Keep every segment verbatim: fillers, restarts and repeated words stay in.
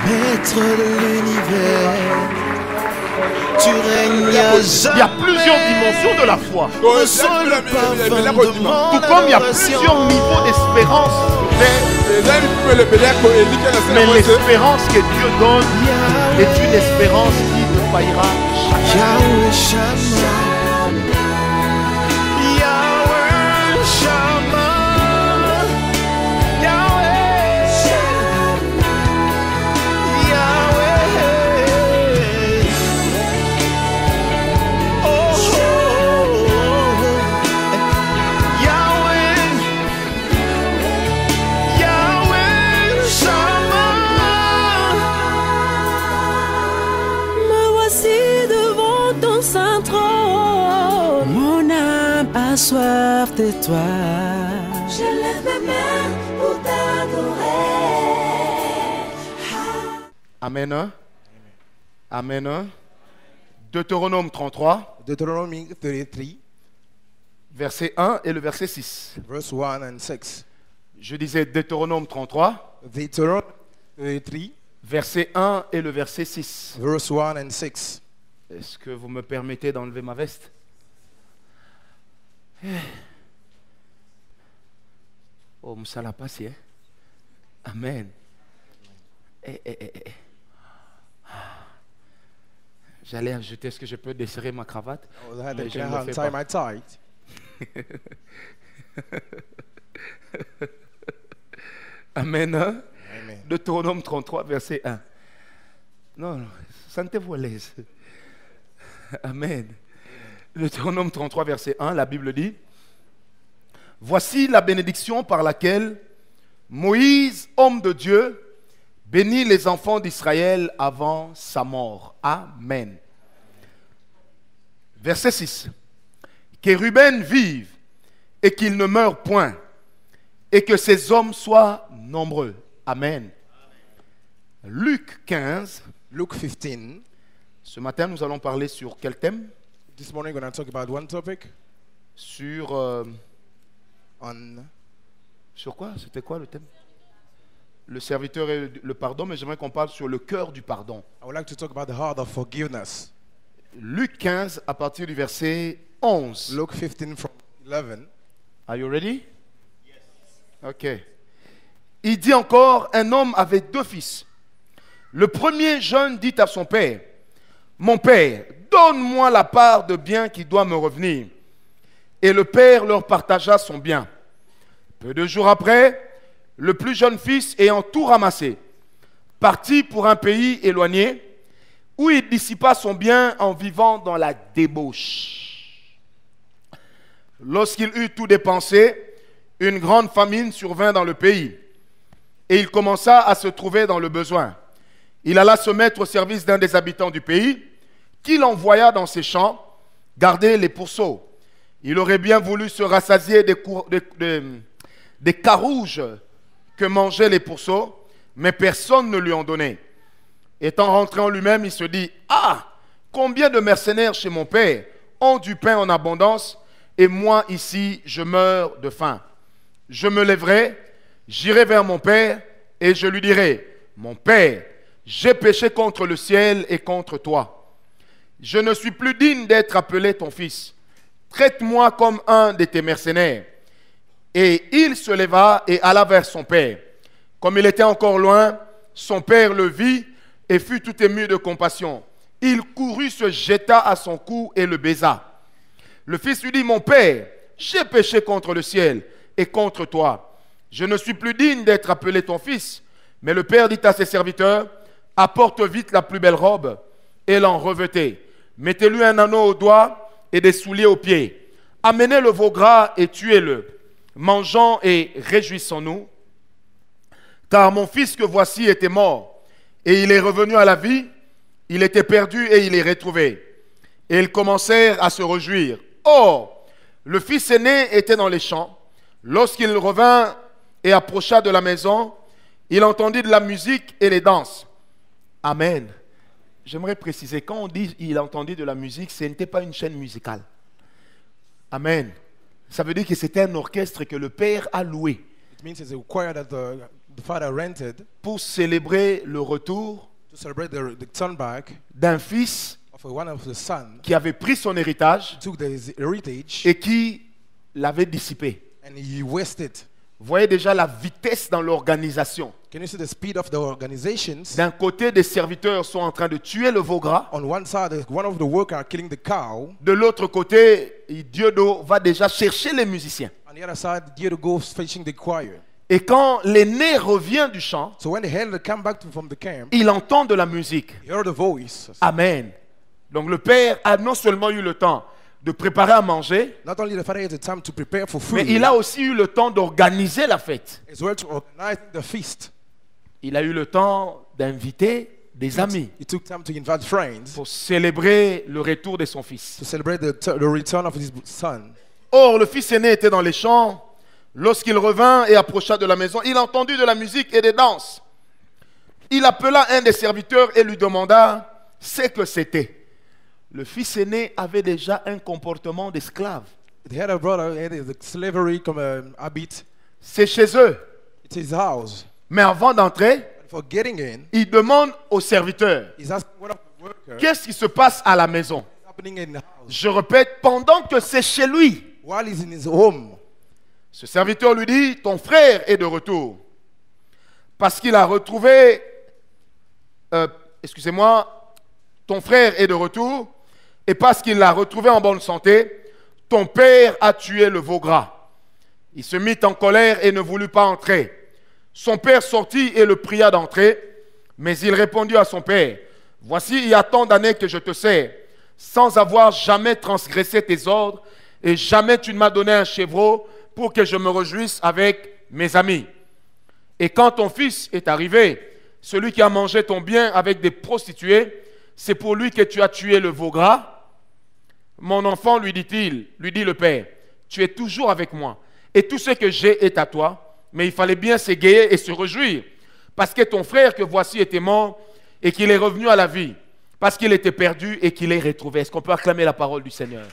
Maître de l'univers, tu règnes à jamais. Il y a plusieurs dimensions de la foi. Ressens le parfum de mon Tout comme il y a adoration. plusieurs niveaux d'espérance. Mais, mais Mais l'espérance que Dieu donne est une espérance qui ne faillira jamais. Yahweh Shammah. Yahweh Shammah. Yahweh Yahweh. Oh, oh, oh. Yahweh Yahweh Shammah. Me voici devant ton saint trône. Mon âme a soif de toi. Je lève mes mains pour t'adorer. Amen. hein? Amen. hein? Deutéronome trente-trois, Deuteronomy thirty-three, verset un et le verset six. verse one and six. Je disais Deutéronome trente-trois, Deuteronomy thirty-three, verset un et le verset six. verse one and six. Est-ce que vous me permettez d'enlever ma veste? Eh. Oh, msala pasi, hein? Amen. Eh, eh, eh, eh. J'allais ajouter, est-ce que je peux desserrer ma cravate? Oh, I had Mais to je ne le fais untie pas. my tight. Amen. hein? Amen. Deutéronome trente-trois, verset un. Non, non, sentez-vous à l'aise. Amen. Deutéronome trente-trois, verset un, la Bible dit: voici la bénédiction par laquelle Moïse, homme de Dieu, bénit les enfants d'Israël avant sa mort. Amen. Verset six. Que Ruben vive et qu'il ne meure point, et que ses hommes soient nombreux. Amen. Luc quinze. Luke fifteen. Ce matin, nous allons parler sur quel thème? This morning we're going to talk about one topic Sur... euh, on sur quoi? C'était quoi le thème? Le serviteur et le pardon, mais j'aimerais qu'on parle sur le cœur du pardon. I would like to talk about the heart of forgiveness. Luc quinze, à partir du verset onze. Luke fifteen from eleven. Are you ready? Yes. Ok. Il dit encore, un homme avait deux fils. Le premier jeune dit à son père: mon père, donne-moi la part de bien qui doit me revenir. Et le père leur partagea son bien. Peu de jours après, le plus jeune fils, ayant tout ramassé, partit pour un pays éloigné, où il dissipa son bien en vivant dans la débauche. Lorsqu'il eut tout dépensé, une grande famine survint dans le pays, et il commença à se trouver dans le besoin. Il alla se mettre au service d'un des habitants du pays, qu'il envoya dans ses champs garder les pourceaux. Il aurait bien voulu se rassasier des, cour- des, des, des carouges que mangeaient les pourceaux, mais personne ne lui en donnait. Étant rentré en lui-même, il se dit: ah, combien de mercenaires chez mon père ont du pain en abondance, et moi ici je meurs de faim. Je me lèverai, j'irai vers mon père, et je lui dirai: mon père, j'ai péché contre le ciel et contre toi. Je ne suis plus digne d'être appelé ton fils. Traite-moi comme un de tes mercenaires. Et il se leva et alla vers son père. Comme il était encore loin, son père le vit et fut tout ému de compassion. Il courut, se jeta à son cou et le baisa. Le fils lui dit: mon père, j'ai péché contre le ciel et contre toi. Je ne suis plus digne d'être appelé ton fils. Mais le père dit à ses serviteurs: apporte vite la plus belle robe et l'en revêtez. Mettez-lui un anneau au doigt et des souliers aux pieds. Amenez le veau gras et tuez-le. Mangeons et réjouissons-nous. Car mon fils que voici était mort, et il est revenu à la vie. Il était perdu et il est retrouvé. Et ils commencèrent à se réjouir. Or, le fils aîné était dans les champs. Lorsqu'il revint et approcha de la maison, il entendit de la musique et les danses. Amen. J'aimerais préciser, quand on dit il entendit de la musique, ce n'était pas une chaîne musicale. Amen. Ça veut dire que c'était un orchestre que le père a loué. It means it's a choir that the the father rented pour célébrer le retour to celebrate the, the turn back d'un fils of one of the son, qui avait pris son héritage took the, his heritage et qui l'avait dissipé. and he wasted. Vous voyez déjà la vitesse dans l'organisation. Can you see the speed of the organizations? D'un côté, des serviteurs sont en train de tuer le veau gras. On one side, one of the workers are killing the cow. De l'autre côté, Dieudo va déjà chercher les musiciens. On the other side, Dieudo goes fetching the choir. Et quand l'aîné revient du chant, So when the elder come back to, from the camp, il entend de la musique. he heard a voice. Amen. Donc le père a non seulement eu le temps de préparer à manger, Not only the father had the time to prepare for food, mais il a aussi eu le temps d'organiser la fête. as well to organize the feast. Il a eu le temps d'inviter des amis He took time to invite friends pour célébrer le retour de son fils. to celebrate the, the return of his son. Or, le fils aîné était dans les champs. Lorsqu'il revint et approcha de la maison, il entendit de la musique et des danses. Il appela un des serviteurs et lui demanda ce que c'était. Le fils aîné avait déjà un comportement d'esclave. They had a brother, he had the slavery comme um, habit. C'est chez eux. It's his house. Mais avant d'entrer, And for getting in, il demande au serviteur, he's asking one of the workers qu'est-ce qui se passe à la maison? what's happening in the house. Je répète, pendant que c'est chez lui. While he's in his home, Ce serviteur lui dit, ton frère est de retour. Parce qu'il a retrouvé, euh, excusez-moi, ton frère est de retour. Et parce qu'il l'a retrouvé en bonne santé, ton père a tué le veau gras. Il se mit en colère et ne voulut pas entrer. Son père sortit et le pria d'entrer. Mais il répondit à son père, voici, il y a tant d'années que je te sais, sans avoir jamais transgressé tes ordres, et jamais tu ne m'as donné un chevreau pour que je me réjouisse avec mes amis. Et quand ton fils est arrivé, celui qui a mangé ton bien avec des prostituées, c'est pour lui que tu as tué le veau gras. Mon enfant, lui dit-il, lui dit le père, tu es toujours avec moi, et tout ce que j'ai est à toi, mais il fallait bien s'égayer et se réjouir, parce que ton frère que voici était mort, et qu'il est revenu à la vie, parce qu'il était perdu et qu'il est retrouvé. Est-ce qu'on peut acclamer la parole du Seigneur?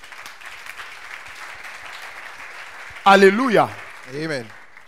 Alléluia. amen.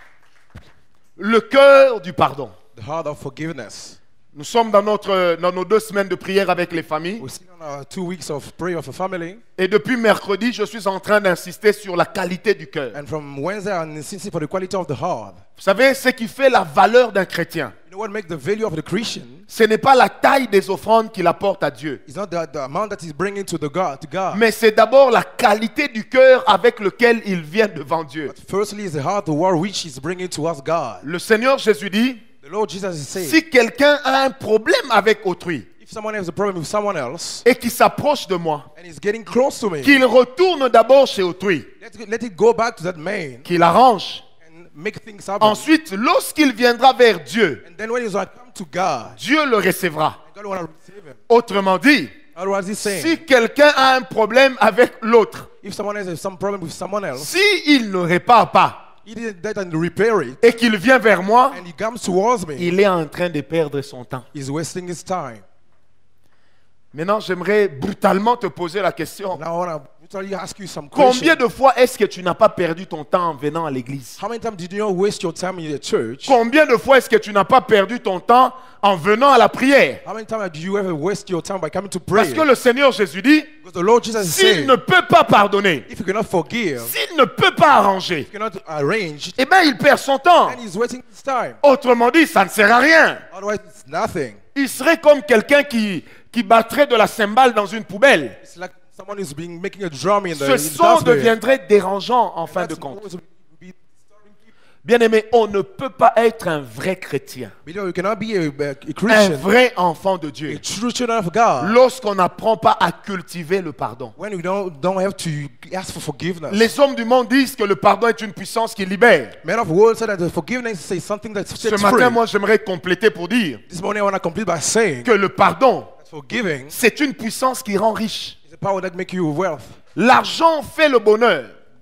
Le cœur du pardon. The heart of forgiveness. Nous sommes dans, notre, dans nos deux semaines de prière avec les familles. We're still on our two weeks of prayer for family. Et depuis mercredi, je suis en train d'insister sur la qualité du cœur. And from Wednesday, I'm insisting for the quality of the heart. Vous savez, ce qui fait la valeur d'un chrétien, You know what makes the value of the Christian? ce n'est pas la taille des offrandes qu'il apporte à Dieu, It's not the, the amount that he's bringing to the God, to God. mais c'est d'abord la qualité du cœur avec lequel il vient devant Dieu. But firstly, it's the heart, the word which he's bringing towards God. Le Seigneur Jésus dit, The Lord Jesus is saying, si quelqu'un a un problème avec autrui if someone has a problem with someone else et qui s'approche de moi, and he's getting close to me, qu'il retourne d'abord chez autrui, let it, let it go back to that man qu'il arrange. and make things happen. Ensuite, lorsqu'il viendra vers Dieu, And then when he's like, come to God, Dieu le recevra. God will receive him. Autrement dit, Otherwise, he's saying, si quelqu'un a un problème avec l'autre, if someone has some problem with someone else, si il ne répare pas he didn't that and repair it, et qu'il vient vers moi, and he comes towards me, il est en train de perdre son temps. he's wasting his time. Maintenant, j'aimerais brutalement te poser la question. Now I want to brutally ask you some Combien questions. de fois est-ce que tu n'as pas perdu ton temps en venant à l'église? How many times did you not waste your time in the church? Combien de fois est-ce que tu n'as pas perdu ton temps en venant à la prière? How many times do you ever waste your time by coming to Parce pray? que le Seigneur Jésus dit, Because the Lord Jesus is s'il saying, ne peut pas pardonner, if you cannot forgive, if s'il ne peut pas arranger, you cannot arrange, eh bien, il perd son temps. then he's wasting his time. Autrement dit, ça ne sert à rien. Otherwise, it's nothing. Il serait comme quelqu'un qui, qui battrait de la cymbale dans une poubelle. It's like someone who's being making a drum in the, Ce in the son dustbin. deviendrait dérangeant en fin de That's compte. always be disturbing people. Bien-aimé, on ne peut pas être un vrai chrétien, But you know, you cannot be a, a un Christian, vrai enfant de a Dieu, true children of God, lorsqu'on n'apprend pas à cultiver le pardon. when you don't, don't have to ask for forgiveness. Les hommes du monde disent que le pardon est une puissance qui libère. Men of the world say that the forgiveness is something that Ce sets free. matin, moi, j'aimerais compléter pour dire This morning I want to complete by saying que le pardon, that forgiving c'est une puissance qui rend riche. is a power that makes you wealth. L'argent fait le bonheur.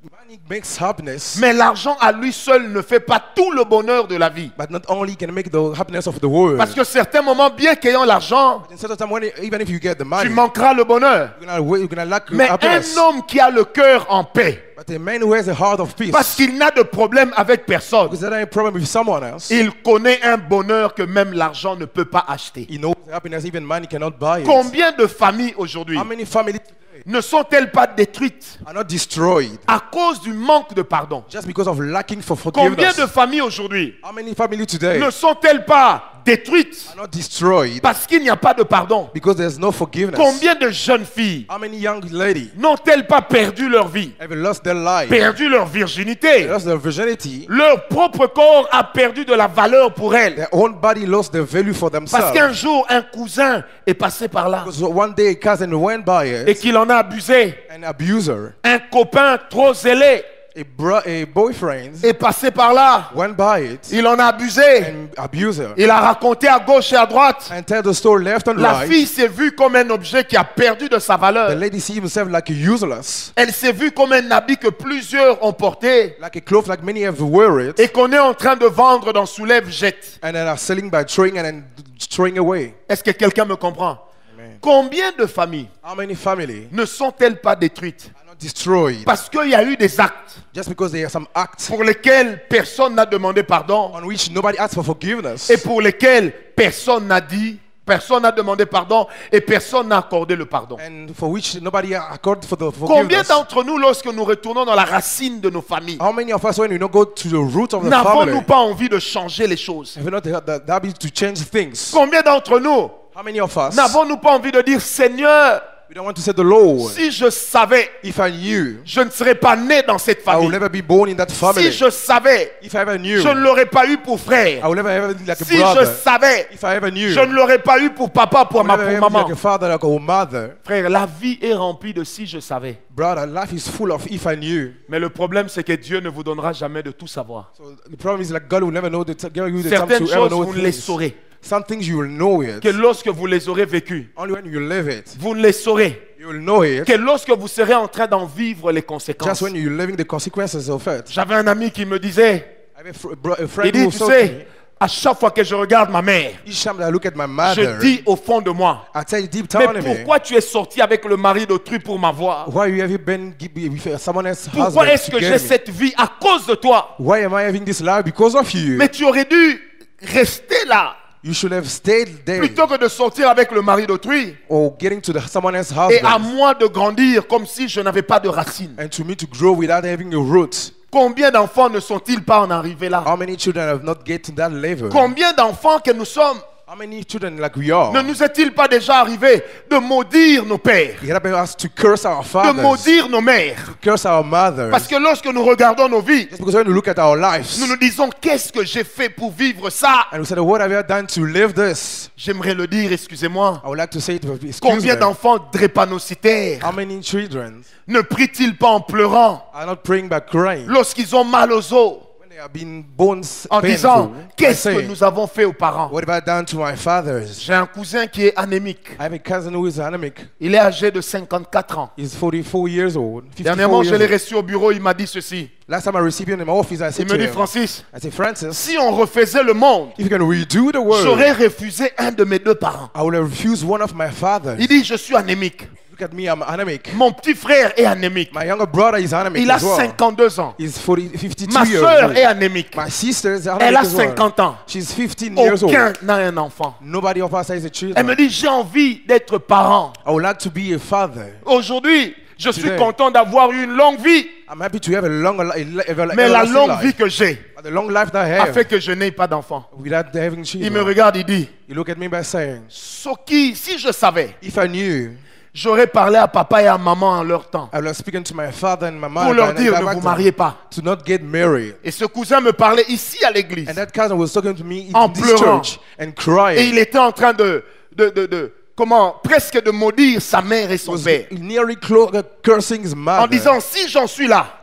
Money makes happiness, Mais l'argent à lui seul ne fait pas tout le bonheur de la vie. but not only can make the happiness of the world. Parce que certains moments, bien qu'ayant l'argent, In certain time, when, even if you get the tu money, manqueras le bonheur. you're gonna, wa- you're gonna lack Mais happiness. un homme qui a le cœur en paix, But a man who has a heart of peace, parce qu'il n'a de problème avec personne, because there ain't a problem with someone else, il connaît un bonheur que même l'argent ne peut pas acheter. he knows the happiness even money cannot buy it. Combien de familles aujourd'hui How many families today ne sont-elles pas détruites are not destroyed à cause du manque de pardon? just because of lacking for Combien forgiveness? de familles aujourd'hui How many families today ne sont-elles pas détruites are not destroyed parce qu'il n'y a pas de pardon? because there's no forgiveness? Combien de jeunes filles How many young ladies n'ont-elles pas perdu leur vie, have lost their life, perdu leur virginité? lost their virginity, Leur propre corps a perdu de la valeur pour elles. their own body lost their value for Parce themselves? qu'un jour, un cousin est passé par là Because one day a cousin went by et it, qu'il en a abusé. an abuser, Un copain trop zélé a, bro- a boyfriend est passé par là. went by it, Il en a abusé. an abuser, Il a raconté à gauche et à droite. and tell the story left and La right. fille s'est vue comme un objet qui a perdu de sa The valeur. lady see himself like useless, Elle s'est vue comme un habit que plusieurs ont porté like a cloth like many have wear it, et qu'on est en train de vendre dans Soulève-Jette. and then are selling by throwing and then throwing away. Est-ce que quelqu'un me comprend? Amen. Combien de familles How many families ne sont-elles pas détruites are not destroyed parce qu'il y a eu des actes just because there are some acts pour lesquels personne n'a demandé pardon on which nobody asked for forgiveness, et pour lesquels personne n'a dit, personne n'a demandé pardon et personne n'a accordé le pardon? and for which nobody accorded for the Combien forgiveness? d'entre nous, lorsque nous retournons dans la racine de nos familles, How many of us, when we don't go to the root of the n'avons-nous family, pas envie de changer les choses? have we not the, the, the ability to change things? Combien d'entre nous How many of us, n'avons-nous pas envie de dire, Seigneur, we don't want to say the Lord, si je savais, if I knew, je ne serais pas né dans cette I will famille. never be born in that family. Si je savais, If I ever knew, je ne l'aurais pas eu pour I frère. will never ever be like a Si je brother. savais, If I ever knew, je ne l'aurais pas eu pour papa, pour I will ma never pour ever be like maman. a father, like a mother. Frère, la vie est remplie de si je savais. Brother, life is full of if I knew. Mais le problème, c'est que Dieu ne vous donnera jamais de tout savoir. So the problem is like God will never know the t- give you the time Certaines to ever choses, know vous ne les things. saurez Some things you will know it. que lorsque vous les aurez vécues. Only when you live it, Vous ne les saurez you will know it. que lorsque vous serez en train d'en vivre les Just conséquences. when you're living the consequences of it. J'avais un ami qui me disait, I have a, fr- bro- a il friend dit, who tu told me, sais, à chaque fois que je regarde ma mère, each time that I look at my je mother, dis au fond de moi, I tell you deep mais down in me, pourquoi tu es sorti avec le mari d'autrui pour m'avoir? why you have been gi- with someone else's Pourquoi husband est-ce to que get j'ai me? cette vie à cause de toi? Why am I having this life? Because of you. Mais tu aurais dû rester là You should have stayed there plutôt que de sortir avec le mari d'autrui or getting to the, someone else's et à husband moi de grandir comme si je n'avais pas de racines. and to me to grow without having a root. Combien d'enfants ne sont-ils pas en arrivés là? How many children have not get to that level? Combien d'enfants que nous sommes How many children like we are? ne nous est-il pas déjà arrivé de maudire nos pères, It happened us to curse our de fathers, maudire nos mères? curse our mothers. Parce que lorsque nous regardons nos vies, Just because when we look at our lives nous nous disons qu'est-ce que j'ai fait pour vivre ça? and we say, what have I done to live this? J'aimerais le dire, excusez-moi. I would like to say it. Excuse Combien me. d'enfants drépanocytaires How many children ne prient-ils pas en pleurant are not praying but crying lorsqu'ils ont mal aux os when they have been born s- en disant painful? qu'est-ce I que say, nous avons fait aux parents? what have I done to my fathers? J'ai un cousin qui est anémique. I have a cousin who is anemic. Il est âgé de cinquante-quatre ans. He's forty-four years old. Dernièrement, fifty-four je years l'ai old. reçu au bureau, il m'a dit ceci. Last time I received him in my office, I Il said me to dit, him, Francis, I said, Francis, si on refaisait le monde, if you can redo the world, j'aurais refusé un de mes deux parents. I will refuse one of my fathers. Il dit, je suis anémique. Look at me, I'm anemic. Mon petit frère est anémique. My younger brother is anemic Il a as well. cinquante-deux ans. He's forty, fifty-two Ma years soeur old. est anémique. My sister is anemic Elle a as well. cinquante ans. She's fifteen years Aucun old. n'a un enfant. Nobody of us has a Elle me child. dit, j'ai envie d'être parent. I would like to be a father. Aujourd'hui, je suis Today. content d'avoir eu une longue vie. I'm happy to have a long, a, a, Mais la longue vie life. que j'ai But the long life that I a have, fait que je n'ai pas d'enfant. without having Il me children, regarde, il dit, you look at me by saying, Soki, si je savais, if I knew, j'aurais parlé à papa et à maman en leur temps I was speaking to my father and my pour mother leur and dire, I ne vous back mariez them pas. to not get married. Et ce cousin me parlait ici à l'église. And that cousin was talking to me En in this pleurant. church and Et crying. il était en train de, de, de, de- comment, presque de maudire sa mère et He son was père. nearly clo- uh, cursing his En mother. disant, si j'en suis là,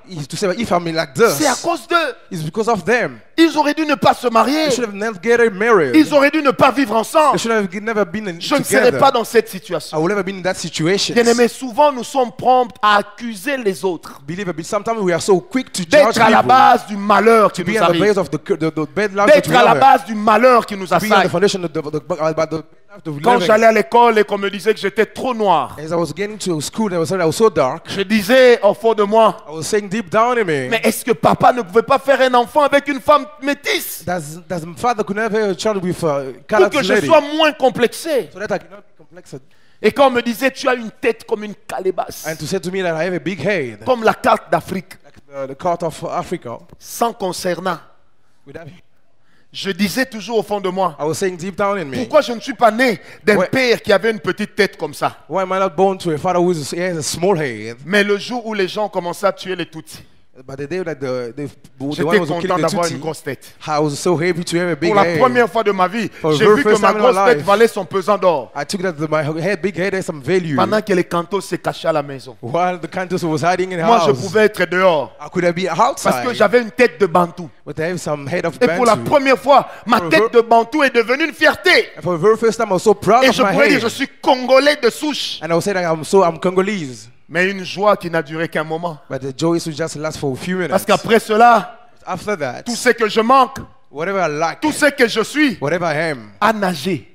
is to say, if I'm like this, C'est à cause d'eux. it's because of them. Ils auraient dû ne pas se marier. They should have never get married. Ils auraient dû ne pas vivre They ensemble. should have never been in, Je ne serais together. pas dans cette I situation. would never been in that situation. Bien-aimés, souvent nous sommes prompts à accuser les autres Believe it, but sometimes we are so quick to judge d'être à la people, base du malheur qui to be nous on the arrive, base of the, the, the bad life that d'être we à la have, base du malheur qui nous to be on the assaille. foundation of the, the, the, about the life of Quand living. j'allais à l'école et qu'on me disait que j'étais trop noir, As I was getting to school, I was, I was so dark. je disais au fond de moi, I was saying deep down in me, mais est-ce que papa ne pouvait pas faire un enfant avec une femme métisse does, does my father could never have a child with a pour colored que je lady, sois moins complexé? so that I cannot be complexed. Et quand on me disait, tu as une tête comme une calebasse, And to say to me that I have a big head, comme la carte d'Afrique, like uh, the cart of Africa, sans concernant, without, je disais toujours au fond de moi, I was saying deep down in me, pourquoi je ne suis pas né d'un Ouais. père qui avait une petite tête comme ça? why am I not born to a father who is- has a small head? Mais le jour où les gens commençaient à tuer les Tutsis, But the day that the, the, the one j'étais was content killing the d'avoir Tutsi, une grosse tête. I was so happy to have a big Pour la head. première fois de ma vie, For the j'ai very vu que first ma time in my grosse tête life. valait son pesant d'or. I took that my head, big head has some value. Pendant que les cantos se cachaient à la maison. While the countess was hiding in the Moi, je house, pouvais être dehors I could have been outside. parce que j'avais une tête de bantou. But I have some head of Et pour la Bantu. première fois, ma For tête the- de bantou est devenue une fierté. And for the very first time, I was so proud Et of je my pourrais dire, head. je suis congolais de souche. And I was saying that I'm so I'm Congolese. Mais une joie qui n'a duré qu'un moment. But the joy is to just last for a few minutes. Parce qu'après cela, After that, tout ce que je manque, whatever I lack, tout ce que je suis, whatever I am, a nagé.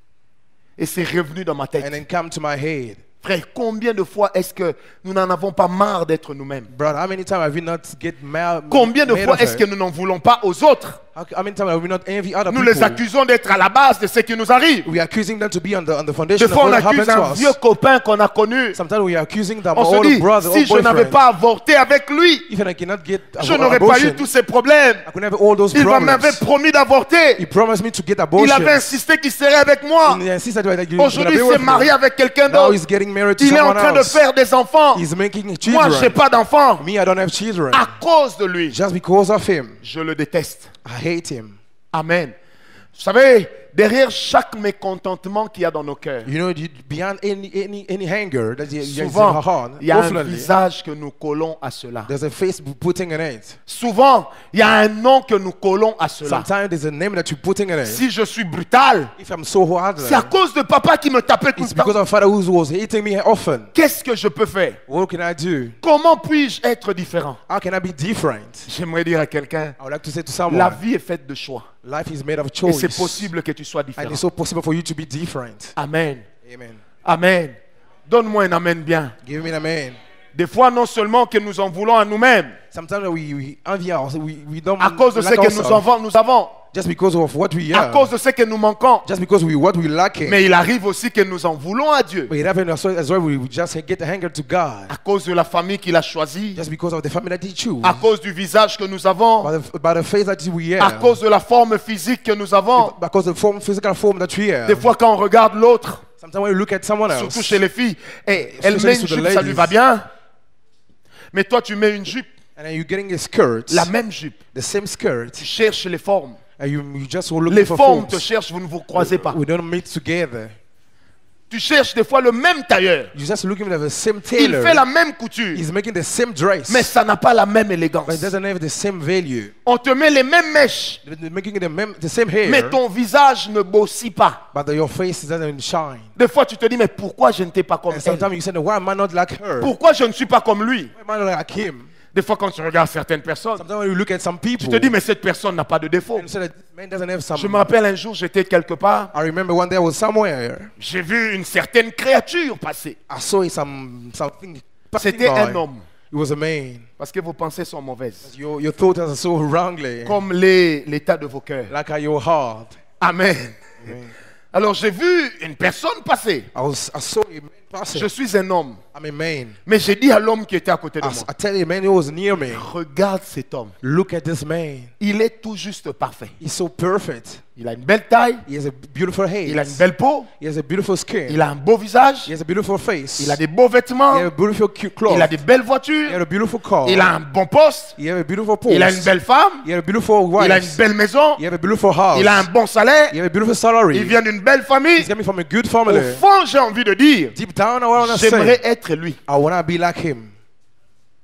Et c'est revenu dans ma and tête. then come to my head. Frère, combien de fois est-ce que nous n'en avons pas marre d'être nous-mêmes? Brother, how many times have we not get mad? Combien de made fois of est-ce it? que nous n'en voulons pas aux autres? How, how many times have we not envy other Nous people? les accusons d'être à la base de ce qui nous arrive. We are accusing them to be on the, on the Des foundation fois, of on what happened accuse to un us. vieux copain qu'on a connu. Sometimes we are accusing them, On se older dit, brother, si or je n'avais boyfriend. pas avorté avec lui, Even I cannot get je ab- n'aurais pas eu abortion, tous ces problèmes. I could have all those Il m'avait problems. promis d'avorter. He promised me to get Il abortion. avait insisté qu'il serait avec moi. And he insisted that you- you're gonna Aujourd'hui, be il with s'est marié me. avec quelqu'un Now d'autre. he's getting married to Il est en someone train de else. faire des enfants. He's making Moi, children. je n'ai pas d'enfants. Me, I don't have children. À cause de lui, Just because of him, je le déteste. I hate him. Amen. Vous savez, derrière chaque mécontentement qu'il y a dans nos cœurs, You know, you- beyond any any any anger that you, you have in souvent, your heart, il y a un definitely, visage que nous collons à cela. there's a face putting in it. Souvent, il y a un nom que nous collons à cela. Sometimes there's a name that you're putting in it. Si je suis brutal, If I'm so hard, c'est à cause de papa qui me tapait tout it's le temps. because of father who was hitting me often. Qu'est-ce que je peux faire? What can I do? Comment puis-je être différent? How can I be different? J'aimerais dire à quelqu'un, I would like to say to la someone, vie est faite de choix. life is made of Et choice. c'est possible que tu sois And différent. it's so possible for you to be different. Amen. Amen. Amen. Donne-moi un amen bien. Give me an amen. Des fois, non seulement que nous en voulons à nous-mêmes, Sometimes we, we envy us, we, we don't à cause de ce like que nous ourselves avons, nous avons, just because of what we à have, cause de ce que nous manquons. just because we what we lacking. Mais il arrive aussi que nous en voulons à Dieu, But it happens as well, as well we we just get anger to God à cause de la famille qu'il a choisie, just because of the family that He choose, à cause du visage que nous avons, by the, by the face that we à have, cause de la forme physique que nous avons. because of the form, physical form that we have. Des fois, quand on regarde l'autre, Sometimes when you look at someone else, surtout chez les filles, et elle Especially met une to the jupe, ça lui ladies. va bien. Mais toi, tu mets une jupe, and then you're getting a skirt, la même jupe. the same skirt, Tu cherches les formes. and you, you just look Les for formes forms. te cherchent, vous ne vous croisez pas. We don't meet together. Tu cherches des fois le même tailleur. You're just looking at the same Il tailor. fait la même couture, He's making the same dress, mais ça n'a pas la même but élégance. it doesn't have the same value. On te met les mêmes mèches, They're making the, mem- the same hair, mais ton visage ne bossit pas. but your face doesn't shine. Des fois, tu te dis, mais pourquoi je n'étais pas comme And elle? sometimes you say, why am I not like her? Pourquoi je ne suis pas comme lui? Why am I not like him? Des fois, quand tu regardes certaines personnes, Sometimes when you look at some tu people, te dis, mais cette personne n'a pas de défaut. and you say that this man doesn't have some. Je me rappelle un jour, j'étais quelque part, I remember one day I was somewhere. j'ai vu une certaine créature passer. I saw some something. passing C'était by. un homme. It was a man. Parce que vos pensées sont mauvaises. Your, your thoughts are so wrongly, Comme les- l'état de vos cœurs. like how your heart. Amen. Amen. Alors j'ai vu une personne passer. I was I saw a man passing. Je suis un homme. I'm a man. Mais j'ai dit à l'homme qui était à côté de I, moi, I tell you, a man who was near me. regarde cet homme. Look at this man. Il est tout juste parfait. He's so perfect. Il a une belle taille. He has a beautiful head. Il a une belle peau. He has a beautiful skin. Il a un beau visage. He has a beautiful face. Il a des beaux vêtements. He has a beautiful cute clothes. Il a des belles He voitures. has a beautiful car. Il a un bon poste. He has a beautiful post. Il a une belle femme. He has a beautiful wife. Il a une belle maison. He has a beautiful house. Il a un bon salaire. He has a beautiful salary. Il vient d'une belle famille. He's coming from a good Au family. fond, j'ai envie de dire, Deep down, I want to j'aimerais say, être lui. I want to be like him.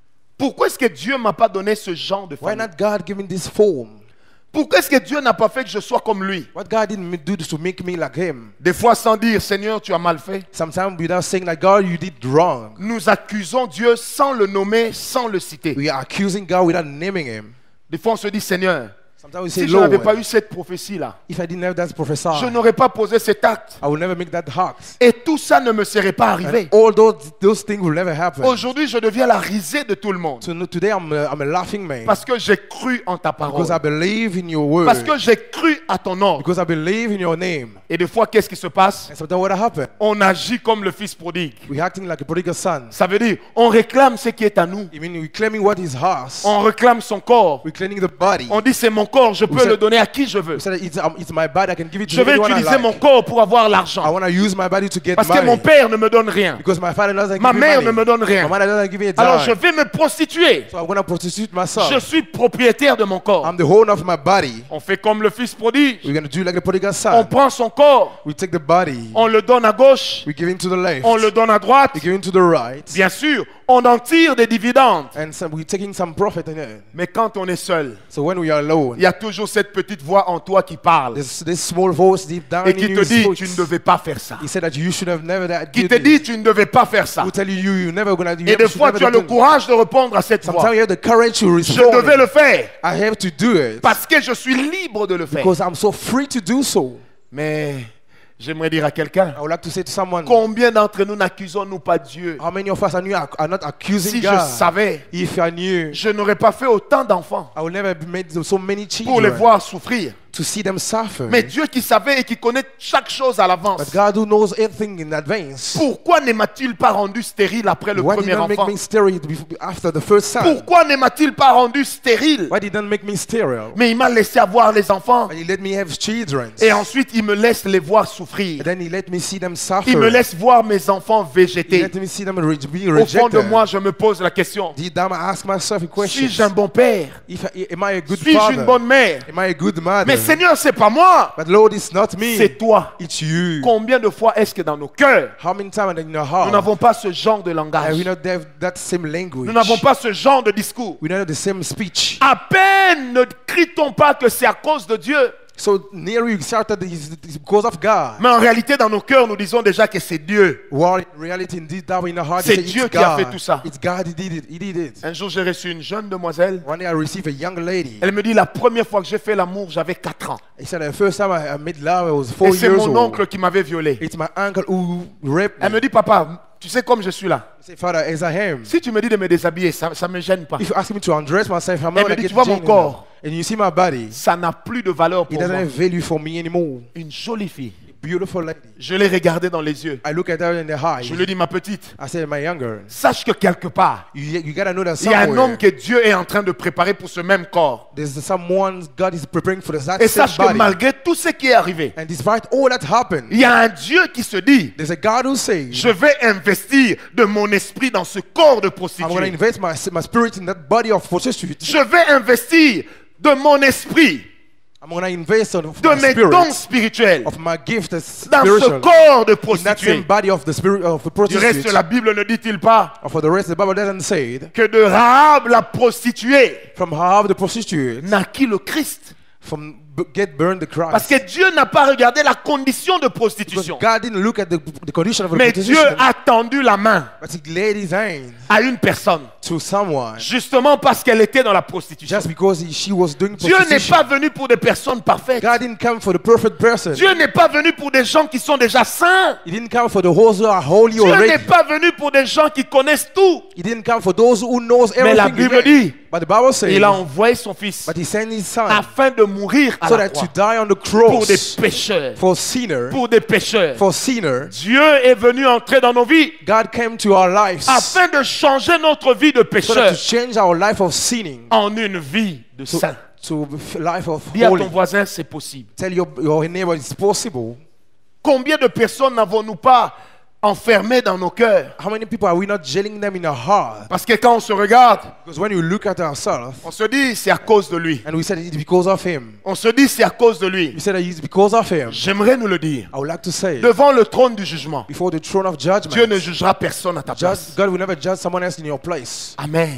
Pourquoi est-ce que Dieu m'a pas donné ce genre de Why famille? not God giving this form? Pourquoi est-ce que Dieu n'a pas fait que je sois comme lui? What God didn't do to make me like him? Des fois sans dire, Seigneur, tu as mal fait. Sometimes without saying like, God, you did wrong. Nous accusons Dieu sans le nommer, sans le citer. We are accusing God without naming him. Des fois on se dit, Seigneur, Sometimes we say, si je n'avais Lord, pas eu cette prophétie-là, if I didn't have that prophesy, je n'aurais pas posé cet acte. I would never make that act. Et tout ça ne me serait pas arrivé. And all those, those things will never happen. Aujourd'hui, je deviens la risée de tout le monde. So no- today I'm a, I'm a laughing man. Parce que j'ai cru en ta parole. Because I believe in your word. Parce que j'ai cru à ton ordre. Because I believe in your name. Et des fois, qu'est-ce qui se passe? And sometimes what happened? On agit comme le fils prodigue. We're acting like a prodigal son. Ça veut dire, on réclame ce qui est à nous. I mean, we're claiming what is ours. On réclame son corps. We're claiming the body. On dit, c'est mon corps, je peux said- le donner à qui je veux. We said it's, um, it's my body. I can give it to Je vais anyone I utiliser mon like. corps pour avoir I l'argent. want to use my body to get Parce que money. mon père ne me donne rien. Because my father doesn't Ma give me mère money. ne me donne rien. My mother doesn't give me a dime. Alors je vais me prostituer. So I'm going to prostitute myself. Je suis propriétaire de mon corps. I'm the owner of my body. On fait comme le fils prodige. We're going to do like the prodigal On son. prend son corps, We take the body. on le donne à gauche, We give him to the left. on le donne à droite. We give him to the right. Bien sûr, on en tire des dividendes. And some, we're taking some profit in it. Mais quand on est seul, So when we are alone, il y a toujours cette petite voix en toi qui parle there's this small voice deep down et in qui you te dit, speaks. tu ne devais pas faire ça. He said that you should have never that Qui did te this. dit, tu ne devais pas faire ça. Who tell you you you never gonna do. Et des fois, tu as le courage de répondre à cette voix. Sometimes you have the courage to Je respond. devais le faire I have to do it parce que je suis libre de le faire. because I'm so free to do so. Mais j'aimerais dire à quelqu'un, I would like to say to someone, combien d'entre nous n'accusons-nous pas Dieu? how many of us are, new, are not accusing Si je God? savais, If I knew, je n'aurais pas fait autant d'enfants I would never have made so many pour les children voir souffrir. to see them suffer. Mais Dieu qui savait et qui connaît chaque chose à l'avance, But God who knows everything in advance, pourquoi ne m'a-t-il pas rendu stérile après le why did premier not make enfant? me sterile before- after the first son? Pourquoi ne m'a-t-il pas rendu stérile? Why did not make me sterile? Mais il m'a laissé avoir les enfants But he let me have children. et ensuite il me laisse les voir souffrir. And then he let me see them suffer. Il me laisse voir mes enfants He végéter. let me see them re- be Au fond de rejected. moi, je me pose la question, Deep down, I ask myself a question. suis-je un bon père? If I, am I a good Suis-je father? une bonne mère? Am I a good mother? Mais Seigneur, c'est pas moi, But Lord, it's not me. c'est toi. It's you. Combien de fois est-ce que dans nos cœurs, How many times in your nous heart n'avons pas ce genre de have langage? we not have that same language? Nous n'avons pas ce genre de discours. We don't have the same speech. À peine ne crie-t-on pas que c'est à cause de Dieu. So near you started it's it's because of God. Mais en réalité, dans nos cœurs, nous disons déjà que c'est Dieu. While in reality, indeed, down in the heart, C'est you say, Dieu it's qui a God. fait tout ça. It's God. He did it. He did it. Un jour, j'ai reçu une jeune demoiselle. One day, I received a young lady. Elle me dit, la première fois que j'ai fait l'amour, j'avais quatre ans. He said, the first time I, I made love, I was four Et c'est years mon old. oncle qui m'avait violé. It's my uncle who raped me. Elle me dit, papa, tu sais comme je suis là. I say, Father, as I am, Si tu me dis de me déshabiller, ça ne me gêne pas. if you ask me to undress myself, I'm Elle not me gonna dit, get tu vois mon chained corps. And you see my body, Ça n'a plus de valeur it pour doesn't moi. have value for me anymore. Une jolie fille. Beautiful lady. Je l'ai regardée dans les yeux. I look at her in the eye. Je lui dis, ma petite, I said, my younger, sache que quelque part, you, you gotta know that il y a un somewhere homme que Dieu est en train de préparer pour ce même corps. there's someone God is preparing for that Et same sache que body. malgré tout ce qui est arrivé, And despite all that happened, il y a un Dieu qui se dit, there's a God who says, je vais investir de mon esprit dans ce corps de I'm going to prostituée. invest my, my spirit in that body of prostitute. Je vais investir de mon esprit, I'm going to invest of de my mes dons spirit, spirituels of my gift as dans ce spiritual, corps de in that same prostituée. body of the spirit of the Du reste, prostitute. la Bible ne dit-il pas And for the rest, the Bible doesn't say it. que de Rahab la prostituée From Rahab the prostitute, naquit le Christ? from b- get burned the Parce Christ. que Dieu n'a pas regardé la condition de Because prostitution. God didn't look at the, the condition of the Mais Dieu prostitution, a tendu la main but He laid His hand à une personne, to someone justement parce qu'elle était dans la prostitution. just because he, she was doing Dieu n'est prostitution. pas venu pour des personnes parfaites. God didn't come for the perfect person. Dieu n'est pas venu pour des gens qui sont déjà saints. He didn't come for the those who are holy Dieu n'est already. pas venu pour des gens qui connaissent tout. He didn't come for those who knows Mais la everything. Bible dit, But the Bible says, il a envoyé son fils but He sent His Son afin de mourir à so la that to croix die on the pour des cross pécheurs. for sinner, Pour des pécheurs. for sinner. Dieu est venu entrer dans nos vies God came to our lives afin de changer notre vie de so that pécheur to change our life of sinning en une vie de to, saint. to f- life of Dis à holy. ton voisin, c'est possible. Tell your, your neighbor it's possible. Combien de personnes n'avons-nous pas enfermées dans nos cœurs? How many people are we not jailing them in our heart? Parce que quand on se regarde, Because when you look at ourselves on se dit c'est à cause de lui. and we said it's because of him, On se dit c'est à cause de lui. we said that it's because of him. J'aimerais nous le dire. I would like to say, Devant le trône du jugement, before the throne of judgment, Dieu ne jugera personne à ta judge, place. God will never judge someone else in your place. Amen. Amen.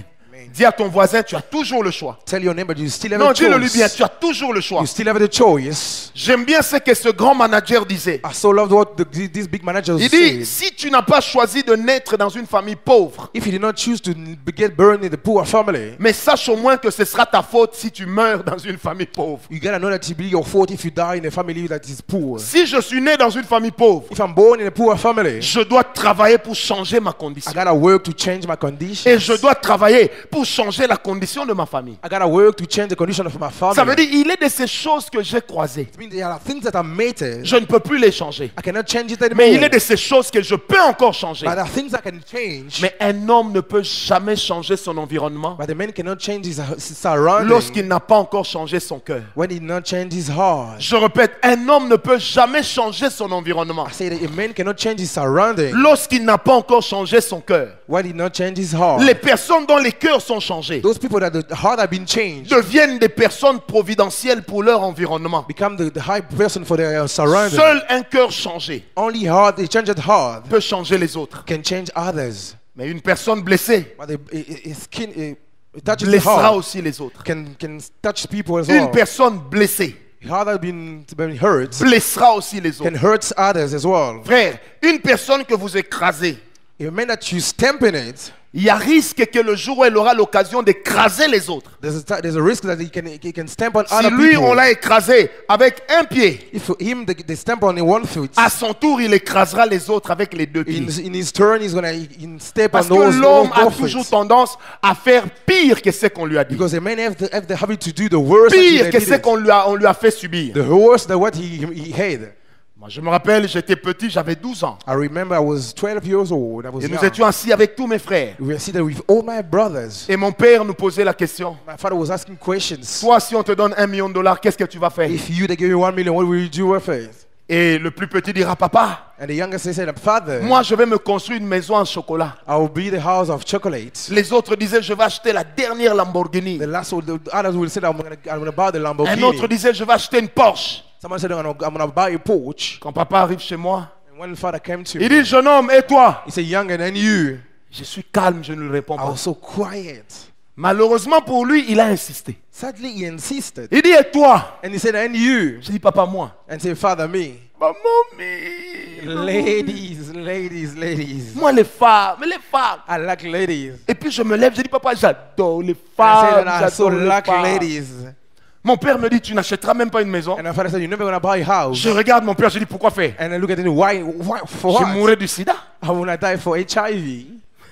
mind. Dis à ton voisin, tu as toujours le choix. Tell your neighbor you still have Non, a dis-le lui bien, choice. tu as toujours le choix. You still have the choice. J'aime bien ce que ce grand manager disait. I so loved what the, this big manager Il dit, said. si tu n'as pas choisi de naître dans une famille pauvre, If you did not choose to get burned in the poor family, mais sache au moins que ce sera ta faute si tu meurs dans une famille pauvre. you gotta know that it will be your fault if you die in a family that is poor. Si je suis né dans une famille pauvre, If I'm born in a poor family, je dois travailler pour changer ma I condition. gotta work to change my condition. Et je dois travailler pour changer la condition de ma famille. I gotta work to change the condition of my family. Ça veut dire, il est de ces choses que j'ai croisées. It means there are things that are mated. Je ne peux plus les changer. I cannot change it anymore. Mais il est de ces choses que je peux encore changer. But there are things I can change. Mais un homme ne peut jamais changer son environnement But the man cannot change his, his surroundings lorsqu'il n'a pas encore changé son cœur. when he not change his heart. Je répète, un homme ne peut jamais changer son environnement I say that a man cannot change his surroundings lorsqu'il n'a pas encore changé son cœur. when he not change his heart. Les personnes dont les cœurs sont changés Those people that the heart have been changed deviennent des personnes providentielles pour leur environnement. become the, the high person for their surroundings. Seul un cœur changé Only heart, a changed heart peut changer les autres. can change others. Mais une personne blessée But the, it, it, skin, it, it touches the blessera heart. aussi les autres. Can can touch people as Une well. personne blessée Heart that been been hurt blessera aussi les can autres. hurt others as well. Frère, une personne que vous écrasez, If a man that you stamping it, il y a risque que le jour où elle aura l'occasion d'écraser les autres, there's a, there's a risk that he can he can stamp on si other lui people. on l'a écrasé avec un pied, If him they, they stamp on one foot, à son tour il écrasera les autres avec les deux in, pieds. in his turn he's gonna he, he step Parce on que those, l'homme those a both toujours feet. tendance à faire pire que ce qu'on lui a dit. Because a man have the, have the habit to do the worst that Pire he que did ce it. qu'on lui a, on lui a fait subir. The worst than what he he had. Moi, je me rappelle, j'étais petit, j'avais douze ans. I remember I was twelve years old. I was Et nous young. étions assis avec tous mes frères. We were seated with all my brothers. Et mon père nous posait la question. My father was asking questions. Toi, si on te donne un million de dollars, qu'est-ce que tu vas faire? If you they give you one million, what will you do with it? Et le plus petit dira, papa, And the youngest said, Father, moi je vais me construire une maison en chocolat. I will be the house of chocolate. Les autres disaient, je vais acheter la dernière Lamborghini. The last one, the others will say, I'm gonna, I'm gonna buy the Un Lamborghini. autre disait, je vais acheter une Porsche. Someone said, I'm gonna, I'm gonna buy a Porsche. Quand papa arrive chez moi, And when father came to il me, dit, jeune homme, et toi? he said, young and then you. Je suis calme, je ne lui réponds I pas. was so quiet. Malheureusement pour lui, il a insisté. Sadly, he insisted. Il dit, et toi? And he said, and you. Je dis, papa, moi. And said, Father, me. Maman, mais... Ladies, ladies, ladies. Moi, les femmes, les femmes. I like ladies. Et puis je me lève, je dis, papa, j'adore les And I femmes. said, I so J'adore les like femmes. ladies. Mon père me dit, tu n'achèteras même pas une maison. And my father said, you're never gonna buy a house. Je regarde mon père, je dis, pourquoi faire? And I look at him, why, why, for Je what? mourrai du sida. I wanna die for H I V.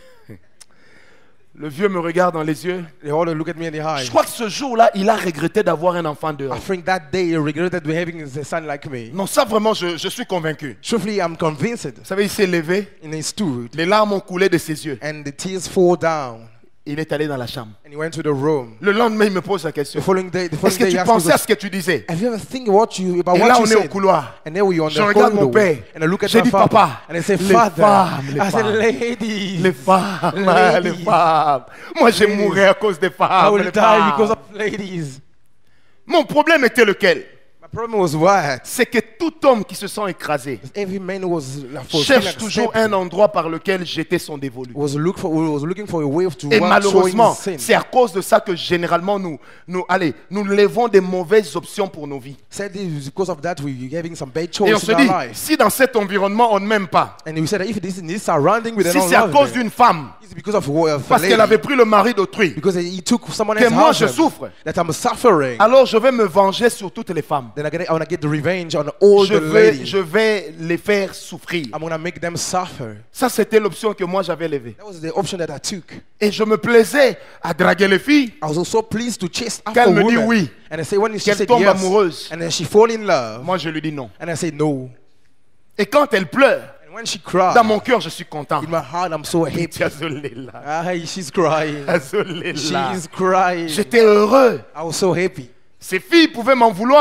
Le vieux me regarde dans les yeux. They all look at me in the eye. Je crois que ce jour-là, il a regretté d'avoir un enfant dehors. I think that day he regretted having a son like me. Non, ça vraiment, je, je suis convaincu. Truthfully, I'm convinced. Vous savez, il s'est levé, And he stood, les larmes ont coulé de ses yeux. and the tears fall down, Il est allé dans la chambre. and he went to the room. Le lendemain, il me pose la question. The following day, the Est-ce following que day, he tu asked me, pensais à ce que tu disais? have you ever think what you about Et what là, you on est au said? couloir. And then we on the Je regarde mon corridor, père. and I look at J'ai my dit, father, papa, and I say, les Father, femmes, les I said, femmes. ladies, Les femmes, Ladies. les femmes. Moi, j'ai Ladies. mouru à cause des I femmes. will les die femmes. because of ladies. Mon problème était lequel? My problem was what? C'est que tout homme qui se sent écrasé Every man was like, for cherche like toujours step, un endroit par lequel jeter son dévolu. was look for was looking for a way to Et walk malheureusement, showing c'est sin. à cause de ça que généralement nous, nous, allez, nous levons des mauvaises options pour nos vies. Sadly, it's because of that we're having some bad Et on choices se in dit, our life. si dans cet environnement on ne m'aime pas, And we said that if this is this surrounding with si an c'est à love cause them, d'une femme, it's because of, of a parce qu'elle lady, avait pris le mari d'autrui, because he took someone que else's moi je husband, souffre, that I'm suffering. alors je vais me venger sur toutes les femmes. Then I, get, I want to get the revenge on all Je the vais, ladies. je vais les faire souffrir. I'm going to make them suffer. Ça, c'était l'option que moi j'avais levée. That was the option that I took. Et je me plaisais à draguer les filles, I was also pleased to chase after qu'elle me dit women. oui, And I say when she qu'elle said tombe yes, amoureuse. and then she fall in love, Moi je lui dis non. and I say no. Et quand elle pleure, And when she cried, dans mon cœur, je suis content. in my heart, I'm so happy. Désolé là. Ah, she's crying. Désolé là. She's crying. J'étais heureux. I was so happy. Ces filles pouvaient m'en vouloir.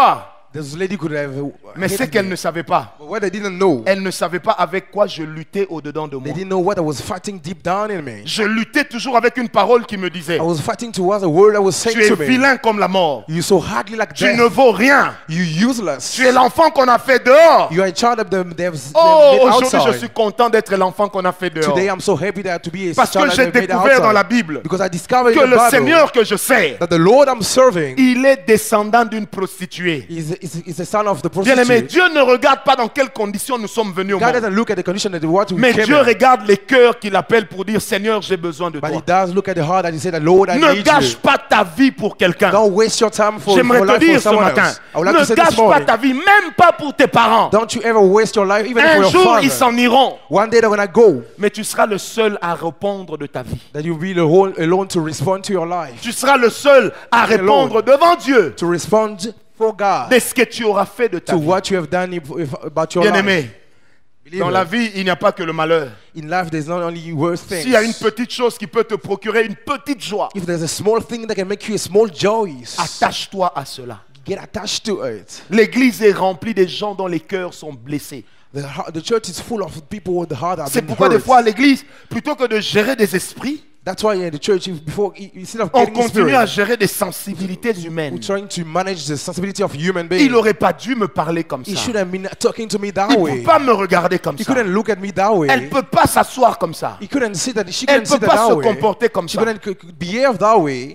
This lady could have. uh, Mais hated c'est qu'elle me. ne savait pas. But what they didn't know, Elle ne savait pas avec quoi je luttais au-dedans de they moi. didn't know what I was fighting deep down in me. Je luttais toujours avec une parole qui me disait, I was fighting towards a word that was saying tu es to me, vilain comme la mort. "You so hardly like Tu death. ne vaux rien. You useless. Tu es l'enfant qu'on a fait dehors. You are a child of the devs Oh, made aujourd'hui, je outside. suis content d'être l'enfant qu'on a fait dehors. Today, I'm so happy that to be a Parce que child j'ai that made découvert dans la outside. Bible Because I discovered que in the le Bible Seigneur que je sers, that the Lord I'm serving il est descendant d'une prostituée. is, is, is the son of the Bien-aimé, prostitute. Dieu ne regarde pas dans quelles conditions nous sommes venus au God monde. doesn't look at the condition that the what we Mais came Dieu in. regarde les cœurs qu'il appelle pour dire, Seigneur, j'ai besoin de But toi. He does look at the heart that He said, Lord, I Ne need gâche you. pas ta vie pour quelqu'un. Don't waste your time for, for J'aimerais te life dire for ce someone matin, else. I would like to ne say gâche this pas morning, ta vie, même pas pour tes parents. don't you ever waste your life, even for Un your jour, father. ils s'en iront. One day they're gonna go, Mais tu seras le seul à répondre de ta vie. that you'll be the whole, alone to respond to your life, Tu seras le seul à répondre devant Dieu to respond for God, de ce que tu auras fait de ta to vie. what you have done if, if, about your life. Bien-aimé, dans Believer, la vie, il n'y a pas que le malheur. in life, there's not only worse things. S'il y a une petite chose qui peut te procurer une petite joie, If there's a small thing that can make you a small joy, attache-toi à cela. get attached to it. L'église est remplie de gens dont les cœurs sont blessés. The, heart- the church is full of people with the heart that have C'est been pourquoi des hurt. fois à l'église, plutôt que de gérer des esprits, That's why in the church, if- before instead of on getting continue à spirit, gérer des sensibilités humaines. we're trying to manage the sensibility of human beings. Il n'aurait pas dû me parler comme He ça. should have been talking to me that Il ne way. peut pas me regarder comme He ça. couldn't look at me that way. Elle ne peut pas s'asseoir comme ça. He couldn't sit that. She Elle couldn't ne peut sit pas that se way. comporter comme She ça. couldn't c- c- behave that way.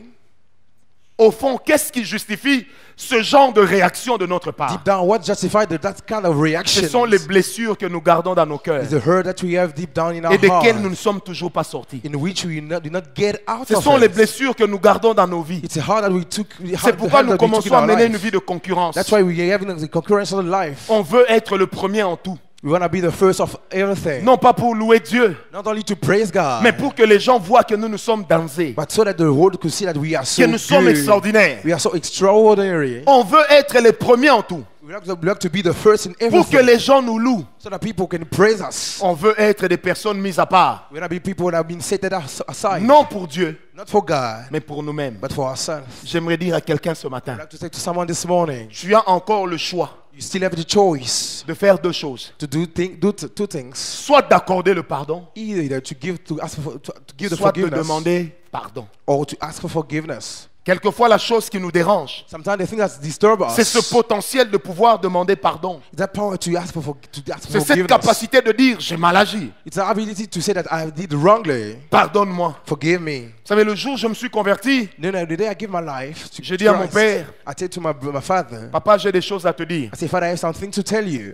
Au fond, qu'est-ce qui justifie ce genre de réaction de notre part? Deep down, what justified the- that kind of reaction? Ce sont les blessures que nous gardons dans nos cœurs Is the hurt that we have deep down in our et desquelles nous heart, ne sommes toujours pas sortis. in which we not, do not get out Ce of sont les it. blessures que nous gardons dans nos vies. It's a heart that we took. the C'est heart- the pourquoi heart nous that we took in commençons à our mener une life. vie de concurrence. That's why we are having the concurrence of life. On veut être le premier en tout. We want to be the first of everything. Non pas pour louer Dieu, Not only to praise God, mais pour que les gens voient que nous nous sommes dansés, but so that the world could see that we are so que nous sommes good. extraordinaires. We are so extraordinary. On veut être les premiers en tout, We have, to, we have to be the first in pour que everything, les gens nous louent. so that people can praise us. On veut être des personnes mises à part, We want to be people that have been set as- aside, non pour Dieu, not for God, mais pour nous-mêmes. but for ourselves. J'aimerais dire à quelqu'un ce I'd matin, like to say to someone this morning, tu as encore le choix you still have the choice de faire deux choses. to do, thing, do t- two things. Soit d'accorder le pardon, Either to give to ask for to, to give the soit de forgiveness, demander pardon. or to ask for forgiveness. Quelquefois, la chose qui nous dérange, Sometimes the thing that disturbs us c'est ce potentiel de pouvoir demander pardon. is that power to ask for, for to ask for C'est cette forgiveness. capacité de dire, j'ai mal agi, It's the ability to say that I did wrongly. pardonne-moi. Forgive me. Vous savez, le jour où je me suis converti, No, no, the day I give my life to j'ai dit à mon Christ, père, I said to my, my father, papa, j'ai des choses à te dire. I said, Father, I have something to tell you.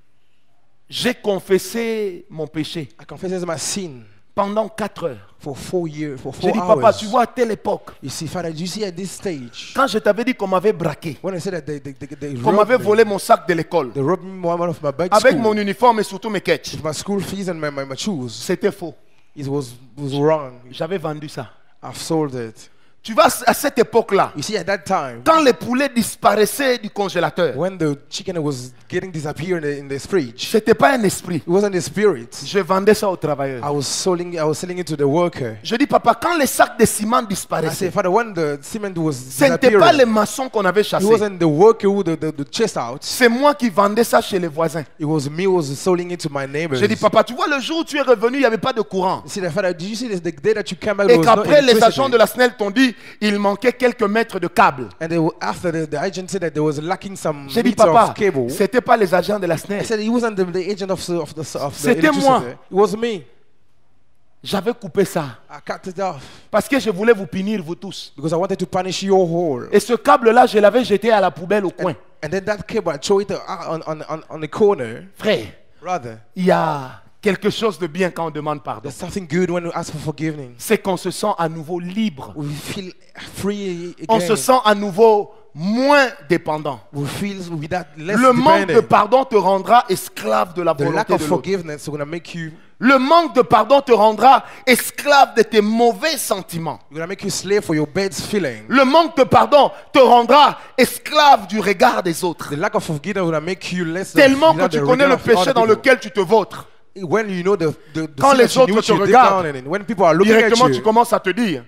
J'ai confessé mon péché I confess my sin pendant quatre heures. for four years, for J'ai four dit, hours. papa, tu vois, à telle époque, You see, Father, do you see at this stage, quand je t'avais dit qu'on m'avait braqué, when I said that they, they, they, they qu'on m'avait robbed me, volé mon sac de l'école, they robbed me one of my bag avec school, mon uniforme et surtout mes quêtes, with my school fees and my, my, my shoes, c'était faux. it was, was wrong. J'avais vendu ça. I've sold it. Tu vois, à cette époque-là, You see, at that time, quand les poulets disparaissaient du congélateur, when the chicken was getting disappeared in the, in the fridge, c'était pas un esprit. it wasn't the spirit. Je vendais ça aux travailleurs. I was selling, I was selling it to the worker. Je dis, papa, quand les sacs de ciment I disparaissaient, said, Father, when the cement was ce n'était pas les disappearing, maçons qu'on avait it chassés. wasn't the worker who the, the, the chased out. C'est moi qui vendais ça chez les voisins. It was me who was selling it to my neighbors. J'ai dit, papa, tu vois, le jour où tu es revenu, il n'y avait pas de courant. You see, the Father, did you see this, the day that you came back? Et there was no qu'après, les electricity? agents de la S N E L t'ont dit, il manquait quelques mètres de câbles. And they, were- after the, the agent said that there was lacking some J'ai dit, meter papa, of cable. c'était pas les agents de la S N E I L. said he wasn't the, the agent of the, of the, of the C'était electricity. moi. It was me. J'avais coupé ça I cut it off parce que je voulais vous punir, vous tous. because I wanted to punish your whole. Et ce câble-là, je l'avais jeté à la poubelle au coin. And then that cable, I throw it uh, on, on, on, on the corner. Frère, Brother, il y a quelque chose de bien quand on demande pardon. there's something good when we ask for forgiveness. C'est qu'on se sent à nouveau libre. We feel free On again. se sent à nouveau moins dépendant. We feel without less Le manque de dependent. pardon te rendra esclave de la The lack volonté of de l'autre. forgiveness is going to make you, Le manque de pardon te rendra esclave de tes mauvais sentiments. going to make you slave for your bad feeling. Le manque de pardon te rendra esclave du regard des autres. The lack of forgiveness will make you less Tellement of, que without tu the connais le regard of other péché dans people. lequel tu te vautres. When you know the, the, the Quand sin les that you autres knew te you deep regardent, down in it, when people are looking at Directement, tu you, commences à te dire,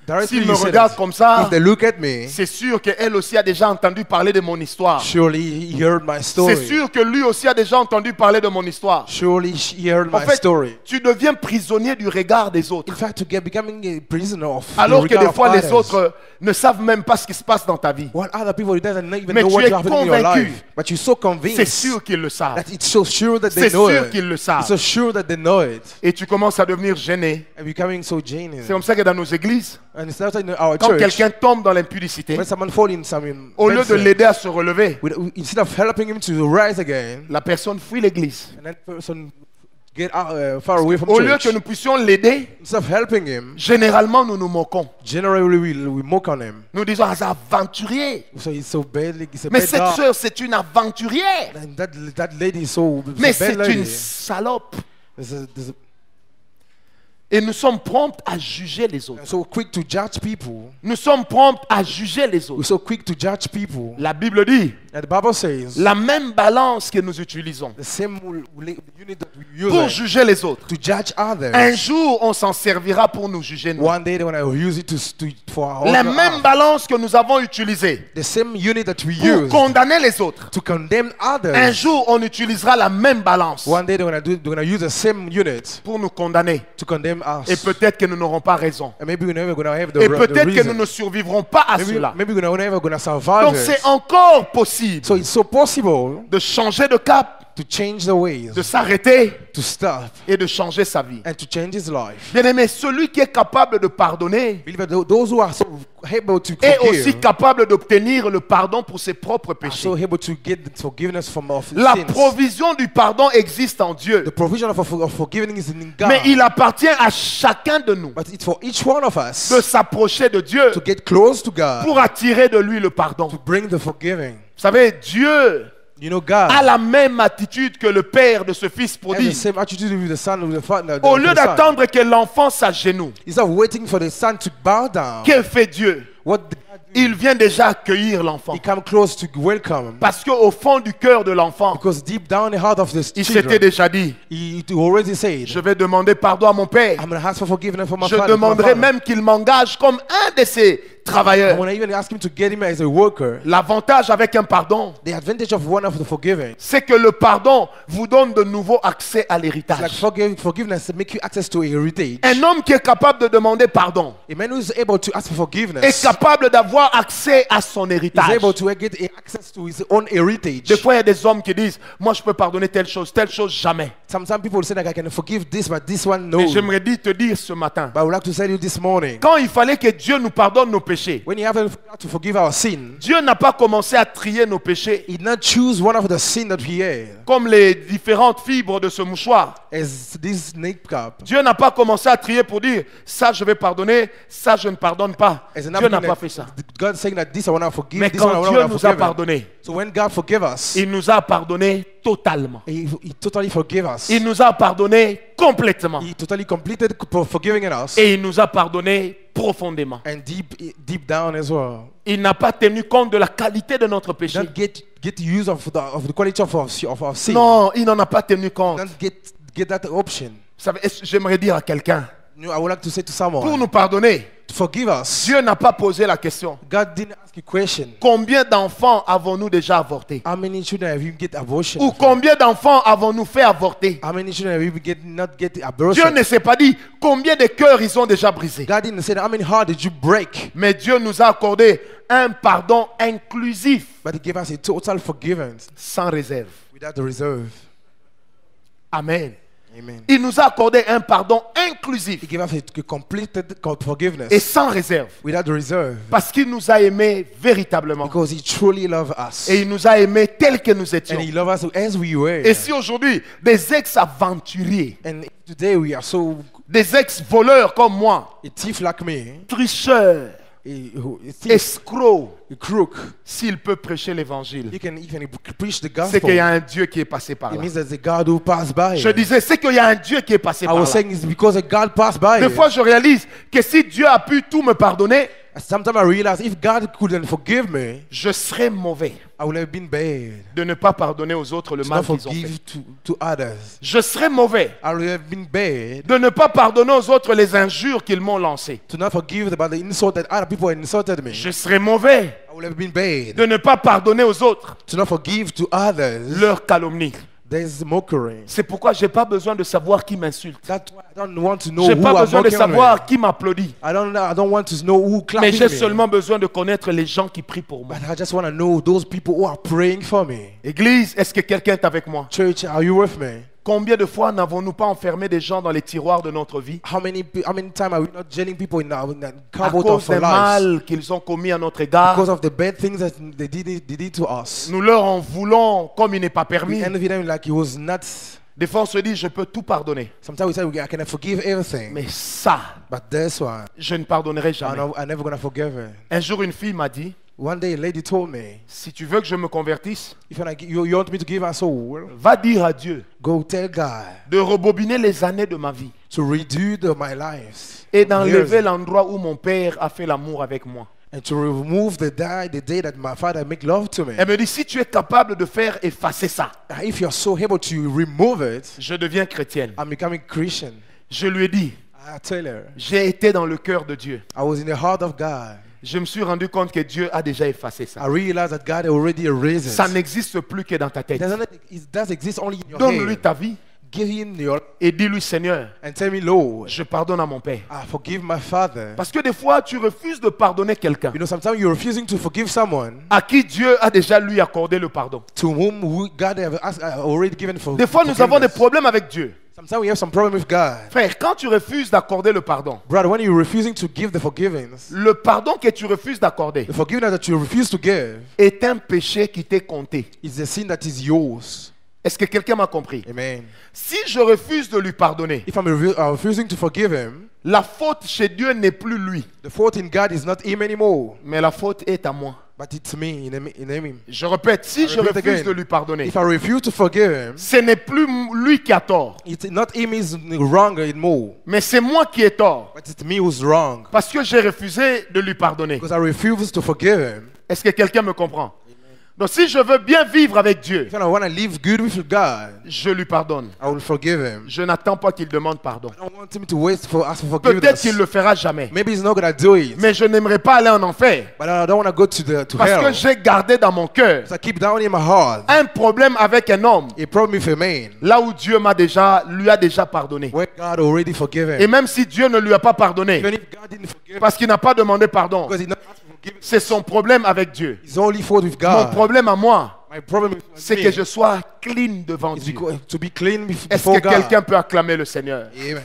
Directly S'il you me say regarde that. comme ça, If they look at me, c'est sûr qu'elle aussi a déjà entendu parler de mon histoire. surely he heard my story. C'est sûr que lui aussi a déjà entendu parler de mon histoire. Surely he heard En my fait, story. tu deviens prisonnier du regard des autres. In fact, to get becoming a prisoner of Alors the que regard des of fois, les others. autres ne savent même pas ce qui se passe dans ta vie. What other people doesn't even Mais know tu what's es happening in your convaincu. life, but you're so convinced C'est sûr qu'ils le savent. that it's so sure that they C'est know sûr it. qu'ils le savent. It's so sure that they know it, Et tu commences à devenir gêné. and becoming so genuine. C'est comme ça que dans nos églises, And it's not in our quand church. quelqu'un tombe dans l'impudicité, When someone falls in some au lieu de medicine, l'aider à se relever, with- instead of helping him to rise again, la personne fuit l'église. and that person get out, uh, far away from Au lieu church, que nous puissions l'aider, instead of helping him, généralement nous nous moquons. generally we, we mock on him. Nous disons, ah, c'est aventurier. So he's so badly, he's a Mais bad cette dog. sœur, c'est une aventurière. And that, that lady is so, Mais so bad c'est lady. une salope. There's a- there's a- Et nous sommes prompts à juger les autres. We're so quick to judge people. Nous sommes prompts à juger les We're autres. so quick to judge people. La Bible dit, And the Bible says la même balance que nous utilisons the same will- will- unit that we use pour it juger les autres. to judge others. Un jour, on s'en servira pour nous juger nous. One day they're going to use it to, to for our La own même harm. balance que nous avons utilisée The same unit that we pour use condamner les autres. to condemn Un others. jour, on utilisera la même balance One day they're going to do. They're going to use the same unit pour nous condamner. to condemn us. Et peut-être que nous n'aurons pas raison. And maybe we're never going to have the, Et re- the peut-être que nous reason. ne survivrons pas à Maybe, cela. maybe we're never going to survive Donc it. c'est encore possible So it's so possible de changer de cap, to change the ways, de s'arrêter to stop, et de changer sa vie. and to change his life. Bien-aimé, celui qui est capable de pardonner Believe that those who are so able to est aussi forgive capable d'obtenir le pardon pour ses propres are péchés. so able to get the forgiveness from our La sins. provision du pardon existe en Dieu, The provision of, of forgiving is in God. mais il appartient à chacun de nous But it's for each one of us de s'approcher de Dieu to get close to God, pour attirer de lui le pardon. to bring the forgiving. Vous savez, Dieu You know, God a la même attitude que le père de ce fils has the prodigue. same attitude with the son, with the father. Au lieu d'attendre que l'enfant s'agenouille, Instead of waiting for the son to bow down, que fait Dieu? what did God do? Il vient déjà accueillir l'enfant. He come close to welcome him. Parce qu'au fond du cœur de l'enfant, Because deep down in the heart of the il s'était children, déjà dit, he already said, je vais demander pardon à mon père. I'm going to ask for forgiveness for my Je father. for my demanderai father. même qu'il m'engage comme un de ses I'm travailleurs. going to even ask him to get him as a worker. L'avantage avec un pardon, The advantage of one of the forgiving, c'est que le pardon vous donne de nouveaux accès à like l'héritage. forgive, forgiveness make you access to a heritage. Un homme qui est capable de demander pardon A man who is able to ask for est forgiveness capable d'avoir accès à son is héritage. able to get a access to his own heritage. Des fois, il y a des hommes qui disent, moi je peux pardonner telle chose, telle chose, jamais. Some, some people say that I can forgive this, but this one no. Mais j'aimerais dire, te dire ce matin, But I would like to tell you this morning, quand il fallait que Dieu nous pardonne nos péchés, when you have to forgive our sin, Dieu n'a pas commencé à trier nos péchés he did not choose one of the sin that we had comme les différentes fibres de ce mouchoir. as this snake cup. Dieu n'a pas commencé à trier pour dire, ça je vais pardonner, ça je ne pardonne pas. As an Dieu n'a apple pas that- fait ça. God saying that this I want to forgive, Mais this one I quand want Dieu to nous a forgive. pardonné, So when God forgive us, il nous a pardonné totalement. he, he totally forgive us. Il nous a pardonné complètement. He totally completed for forgiving in us, Et il nous a pardonné profondément. and deep deep down as well. Il n'a pas tenu compte de la qualité de notre péché. Not get get use of the of the quality of our, of our sin. Non, il n'en a pas tenu compte. Not get get that option. Vous savez, est-ce- j'aimerais dire à quelqu'un, You know, I would like to say to pour someone, nous pardonner, to forgive us. Dieu n'a pas posé la question. God didn't ask a question. Combien d'enfants avons-nous déjà avortés? How many children have you get abortion? Ou combien d'enfants avons-nous fait avorter? How many children have you get not get Dieu abortion? ne s'est pas dit combien de cœurs ils ont déjà brisés. God didn't say how many hearts did you break, Mais Dieu nous a accordé un pardon inclusif, but He gave us a total forgiveness sans réserve. without the reserve. Amen. Amen. Il nous a accordé un pardon inclusif He gave us a completed forgiveness et sans réserve. without the reserve, Parce qu'il nous a aimés véritablement. because He truly loved us, Et il nous a aimés tels que nous étions. and He loved us as we were. Et si aujourd'hui, des ex-aventuriers, And today we are so des ex-voleurs comme moi, a thief like me, tricheurs, a, a thief, escrocs, a crook, s'il peut prêcher l'évangile, you can even preach the c'est qu'il y gospel. a un Dieu qui est passé par It là. means there's a God who passed by. Je disais, c'est qu'il y a un Dieu qui est passé I par was là. saying it's because a God passed by. Des fois, je réalise que si Dieu a pu tout me pardonner, And sometimes I realize if God couldn't forgive me, je serais mauvais I would have been bad. de ne pas pardonner aux autres le To mal not qu'ils ont fait. forgive to, to others. Je serais mauvais I would have been bad. de ne pas pardonner aux autres les injures qu'ils m'ont lancées. To not forgive about the insult that other people had insulted me. Je serais mauvais I would have been bad. de ne pas pardonner aux autres To not forgive to others. leurs calomnies. There's mockery. C'est pourquoi j'ai pas besoin de savoir qui m'insulte. That's why I don't want to know J'ai who pas are besoin de mocking me. savoir qui m'applaudit. I don't, I don't want to know who Mais clapping j'ai me. seulement besoin de connaître les gens qui prient pour moi. But I just want to know those people who are praying for me. Église, est-ce que quelqu'un est avec moi? Church, are you with me? Combien de fois n'avons-nous pas enfermé des gens dans les tiroirs de notre vie How many pe- how many times are we not jailing people in our, in the à cupboard cause of our des lives mal qu'ils ont commis à notre égard? because of the bad things that they did, they did to us? Nous leur en voulons comme il n'est pas permis. We envy them like it was nuts. Des fois, on se dit, je peux tout pardonner. Sometimes we say I can forgive everything, Mais ça, but this one, je ne pardonnerai I'm, jamais. not, I'm never gonna forgive her. Un jour, une fille m'a dit, One day, a lady told me, si tu veux que je me convertisse, if you, wanna gi- you, you want me to give her soul, va dire à Dieu go tell God de rebobiner les années de ma vie to redo the, my lives et d'enlever years, l'endroit où mon père a fait l'amour avec moi. and to remove the day, the day that my father make love to me. Elle me dit, si tu es capable de faire effacer ça, If you're so able to remove it, je deviens chrétienne. I'm becoming Christian. Je lui ai dit, I tell her, j'ai été dans le cœur de Dieu. I was in the heart of God. Je me suis rendu compte que Dieu a déjà effacé ça. I realized that God already erased it. Ça n'existe plus que dans ta tête. Doesn't it, it does exist only in your Donne-lui head. ta vie Give him your et dis-lui, Seigneur, and tell me, Lord, je pardonne à mon père. I forgive my father. Parce que des fois, tu refuses de pardonner quelqu'un You know, sometimes you're refusing to forgive someone à qui Dieu a déjà lui accordé le pardon. to whom we- God have asked, uh, already given for. Des fois, nous avons des forgiveness. problèmes avec Dieu. Sometimes we have some problem with God. Frère, quand tu refuses d'accorder le pardon, Brother, when you're refusing to give the forgiveness, le pardon que tu refuses d'accorder the forgiveness that you refuse to give est un péché qui t'est compté. is a sin that is yours. Est-ce que quelqu'un m'a compris? Amen. Si je refuse de lui pardonner, If I'm refu- uh, refusing to forgive him, la faute chez Dieu n'est plus lui, the fault in God is not him anymore, mais la faute est à moi. but it's me in him. In him. Je répète, si I je repeat refuse again. de lui pardonner, If I refuse to forgive him, ce n'est plus m- lui qui a tort, it's not him is wrong anymore, mais c'est moi qui ai tort. but it's me who's wrong Parce que j'ai refusé de lui pardonner. because I refuse to forgive him. Est-ce que quelqu'un me comprend? Donc si je veux bien vivre avec Dieu, If I want to live good with God, je lui pardonne. I will forgive him. Je n'attends pas qu'il demande pardon. I don't want him to wait for us for Peut-être forgiveness. qu'il le fera jamais. Maybe he's not gonna do it, Mais je n'aimerais pas aller en enfer. but I don't want to go to the to Parce que hell. j'ai gardé dans mon cœur So I keep down in my heart un problème avec un homme. a problem with a man Là où Dieu m'a déjà, lui a déjà pardonné. where God already forgive Et him. même si Dieu ne lui a pas pardonné, Even if God didn't forgive him parce qu'il n'a pas demandé pardon, because he not asked for forgiveness, c'est son problème avec Dieu. it's only fault with Mon God. problème à moi, My problem with c'est me que je sois clean devant is Dieu. beco- to be clean bef- Est-ce before que quelqu'un God. peut acclamer le Seigneur? Amen.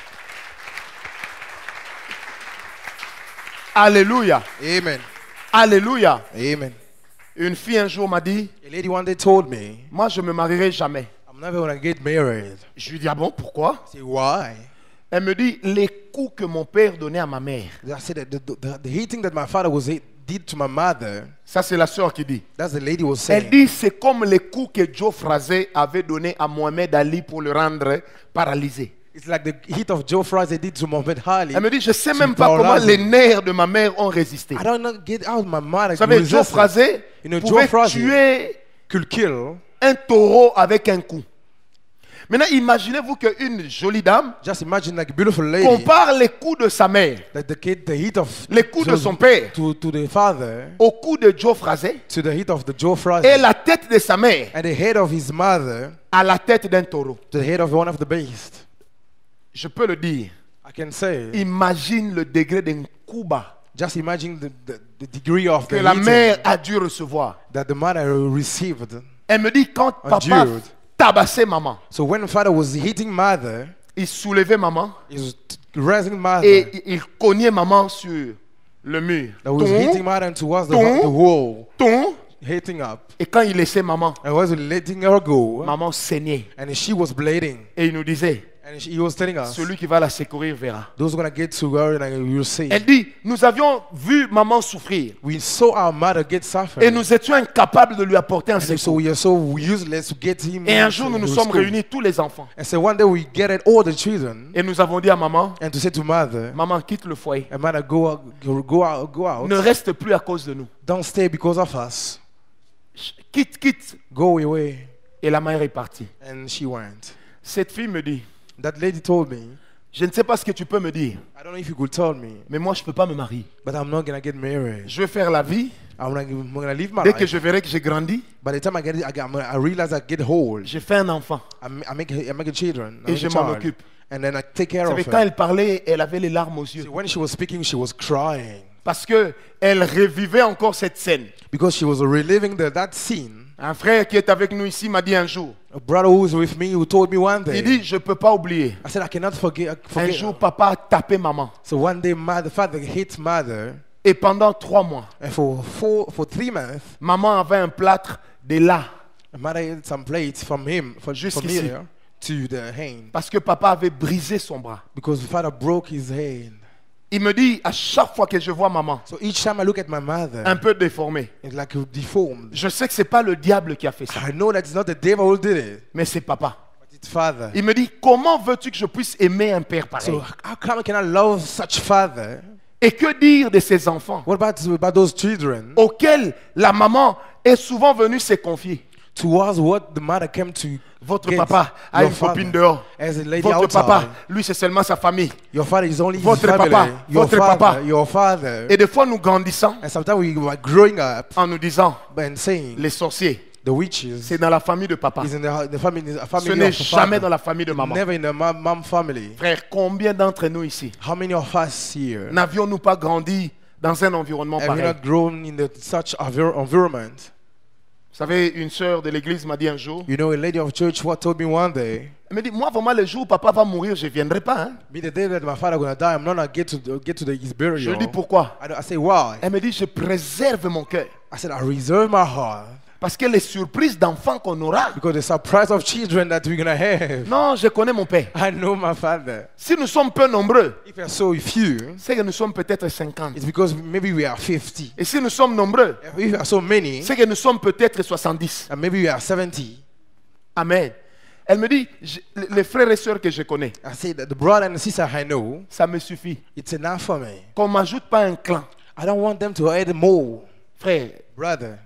Alléluia. Amen. Alléluia. Amen. Une fille un jour m'a dit, A lady one day told me, moi je me marierai jamais. I'm never gonna get married. Je lui dis, ah bon, pourquoi? I say, why? Elle me dit, les coups que mon père donnait à ma mère. I said that the, the, the hating that my father was did to my mother, Ça c'est la sœur qui dit. that's the lady was Elle saying. dit, c'est comme les coups que Joe Fraser avait donnés à Mohamed Ali pour le rendre paralysé. It's like the heat of Joe Fries they did to Mohammed Ali. Elle me dit, je sais to même pas comment paralyze les him. nerfs de ma mère ont résisté. I don't know, get out my mind. Vous savez, Joe Fraser You know, Joe pouvait Fraser tuer could kill un taureau avec un coup. Maintenant, imaginez-vous qu'une jolie dame Just imagine like a beautiful lady compare les coups de sa mère, that the kid, the heat of les coups de to, son père, to, to the father, au coup de Joe Fraser to the heat of the Joe Fries, et la tête de sa mère and the head of his mother à la tête d'un taureau. to the head of one of the beasts. Je peux le dire. I can say, Imagine le degré d'un coup bas just imagine the, the, the degree of que the la heating mère a dû recevoir. that the mother received. Elle me dit, quand papa Endured. tabassait maman, So when father was hitting mother, il soulevait maman he was t- raising mother. et il- il cognait maman sur le mur. that was Ton, hitting mother towards the, Ton. the wall, ton. hitting up. Et quand il laissait maman, And was letting her go. maman saignait. And she was bleeding. Et il nous disait, And she, he was telling us, celui qui va la secourir verra. those who are going to get to her and you'll see. Elle dit, nous avions vu maman souffrir We saw our mother get et suffering. nous étions incapables de lui apporter un And so secours. we are so useless to get him. Et un into jour, nous nous the sommes school. réunis, tous les enfants. And so one day we gathered all the children Et nous avons dit à maman, and to say to mother, maman, quitte le foyer. and mother, go out, go, go out, go out. Ne reste plus à cause de nous. Don't stay because of us. Quitte, quitte. Go away. Et la mère est partie. And she went. Cette fille me dit, That lady told me, je ne sais pas ce que tu peux me dire, I don't know if you could tell me, mais moi, je ne peux pas me marier. but I'm not going to get married. Je vais faire la vie. I'm going to live my Dès que life. je verrai que j'ai grandi, By the time I get it, I, get, I realize I get old. j'ai fait un enfant. I, ma- I make I make a children. I Et make je a m'en child, occupe. and then I take care Vous of savez, quand her. elle parlait, elle avait les larmes aux yeux. See, when she was speaking, she was crying Parce qu'elle revivait encore cette scène. because she was reliving the, that scene. Un frère qui est avec nous ici m'a dit un jour, A brother who was with me who told me one day. il dit, je ne peux pas oublier. I said I cannot forget. Un forget. jour, papa a tapé maman. So one day, mother, father hit mother, Et pendant trois mois, and for four, for three months, maman avait un plâtre de là. mother ate some plates from him, from, from Jusqu'ici. here to the hand, Parce que papa avait brisé son bras. because the father broke his hand. Il me dit, à chaque fois que je vois maman, So each time I look at my mother, un peu déformée, it's like deformed. je sais que ce n'est pas le diable qui a fait ça, I know that it's not the devil who did it, mais c'est papa. but it's father. Il me dit, comment veux-tu que je puisse aimer un père pareil? So how come can I love such father? Et que dire de ces enfants What about, about those children auxquels la maman est souvent venue se confier? towards what the mother came to Votre get papa a your une father copine dehors. as a lady Votre outside. papa, lui, c'est seulement sa famille. Your father is only his Votre family. papa, your votre father, papa. your father. Et des fois, nous grandissons And sometimes we were growing up en nous disant, and saying les sorciers, the witches c'est dans la famille de papa. is in the, the family, the Ce family n'est of the jamais dans father. la famille de maman. Never in the mom, mom family. Frère, combien d'entre nous ici How many of us here n'avions-nous pas grandi dans un environnement have we pareil? not grown in the, such envir- environment? Vous savez, une sœur de l'église m'a dit un jour, You know, a lady of church what told me one day, elle me dit, moi vraiment, le jour où papa va mourir, je ne viendrai pas. Hein. me the day that my father gonna die, I'm not gonna get to get to the, his burial. Je lui dis, pourquoi? I, don't- I say why? Elle me dit, je préserve mon cœur. I said I reserve my heart Parce que les surprises d'enfants qu'on aura. because the surprise of children that we're gonna have. Non, je connais mon père. I know my father. Si nous sommes peu nombreux, If we are so few, c'est que nous sommes peut-être cinquante. it's because maybe we are fifty. Et si nous sommes nombreux, If we are so many, c'est que nous sommes peut-être soixante-dix. and maybe we are seventy. Amen. Elle me dit, je- les frères et sœurs que je connais, I say that the brother and sister I know, ça me suffit. it's enough for me. Qu'on ne m'ajoute pas un clan. I don't want them to add more. Frère, Brother,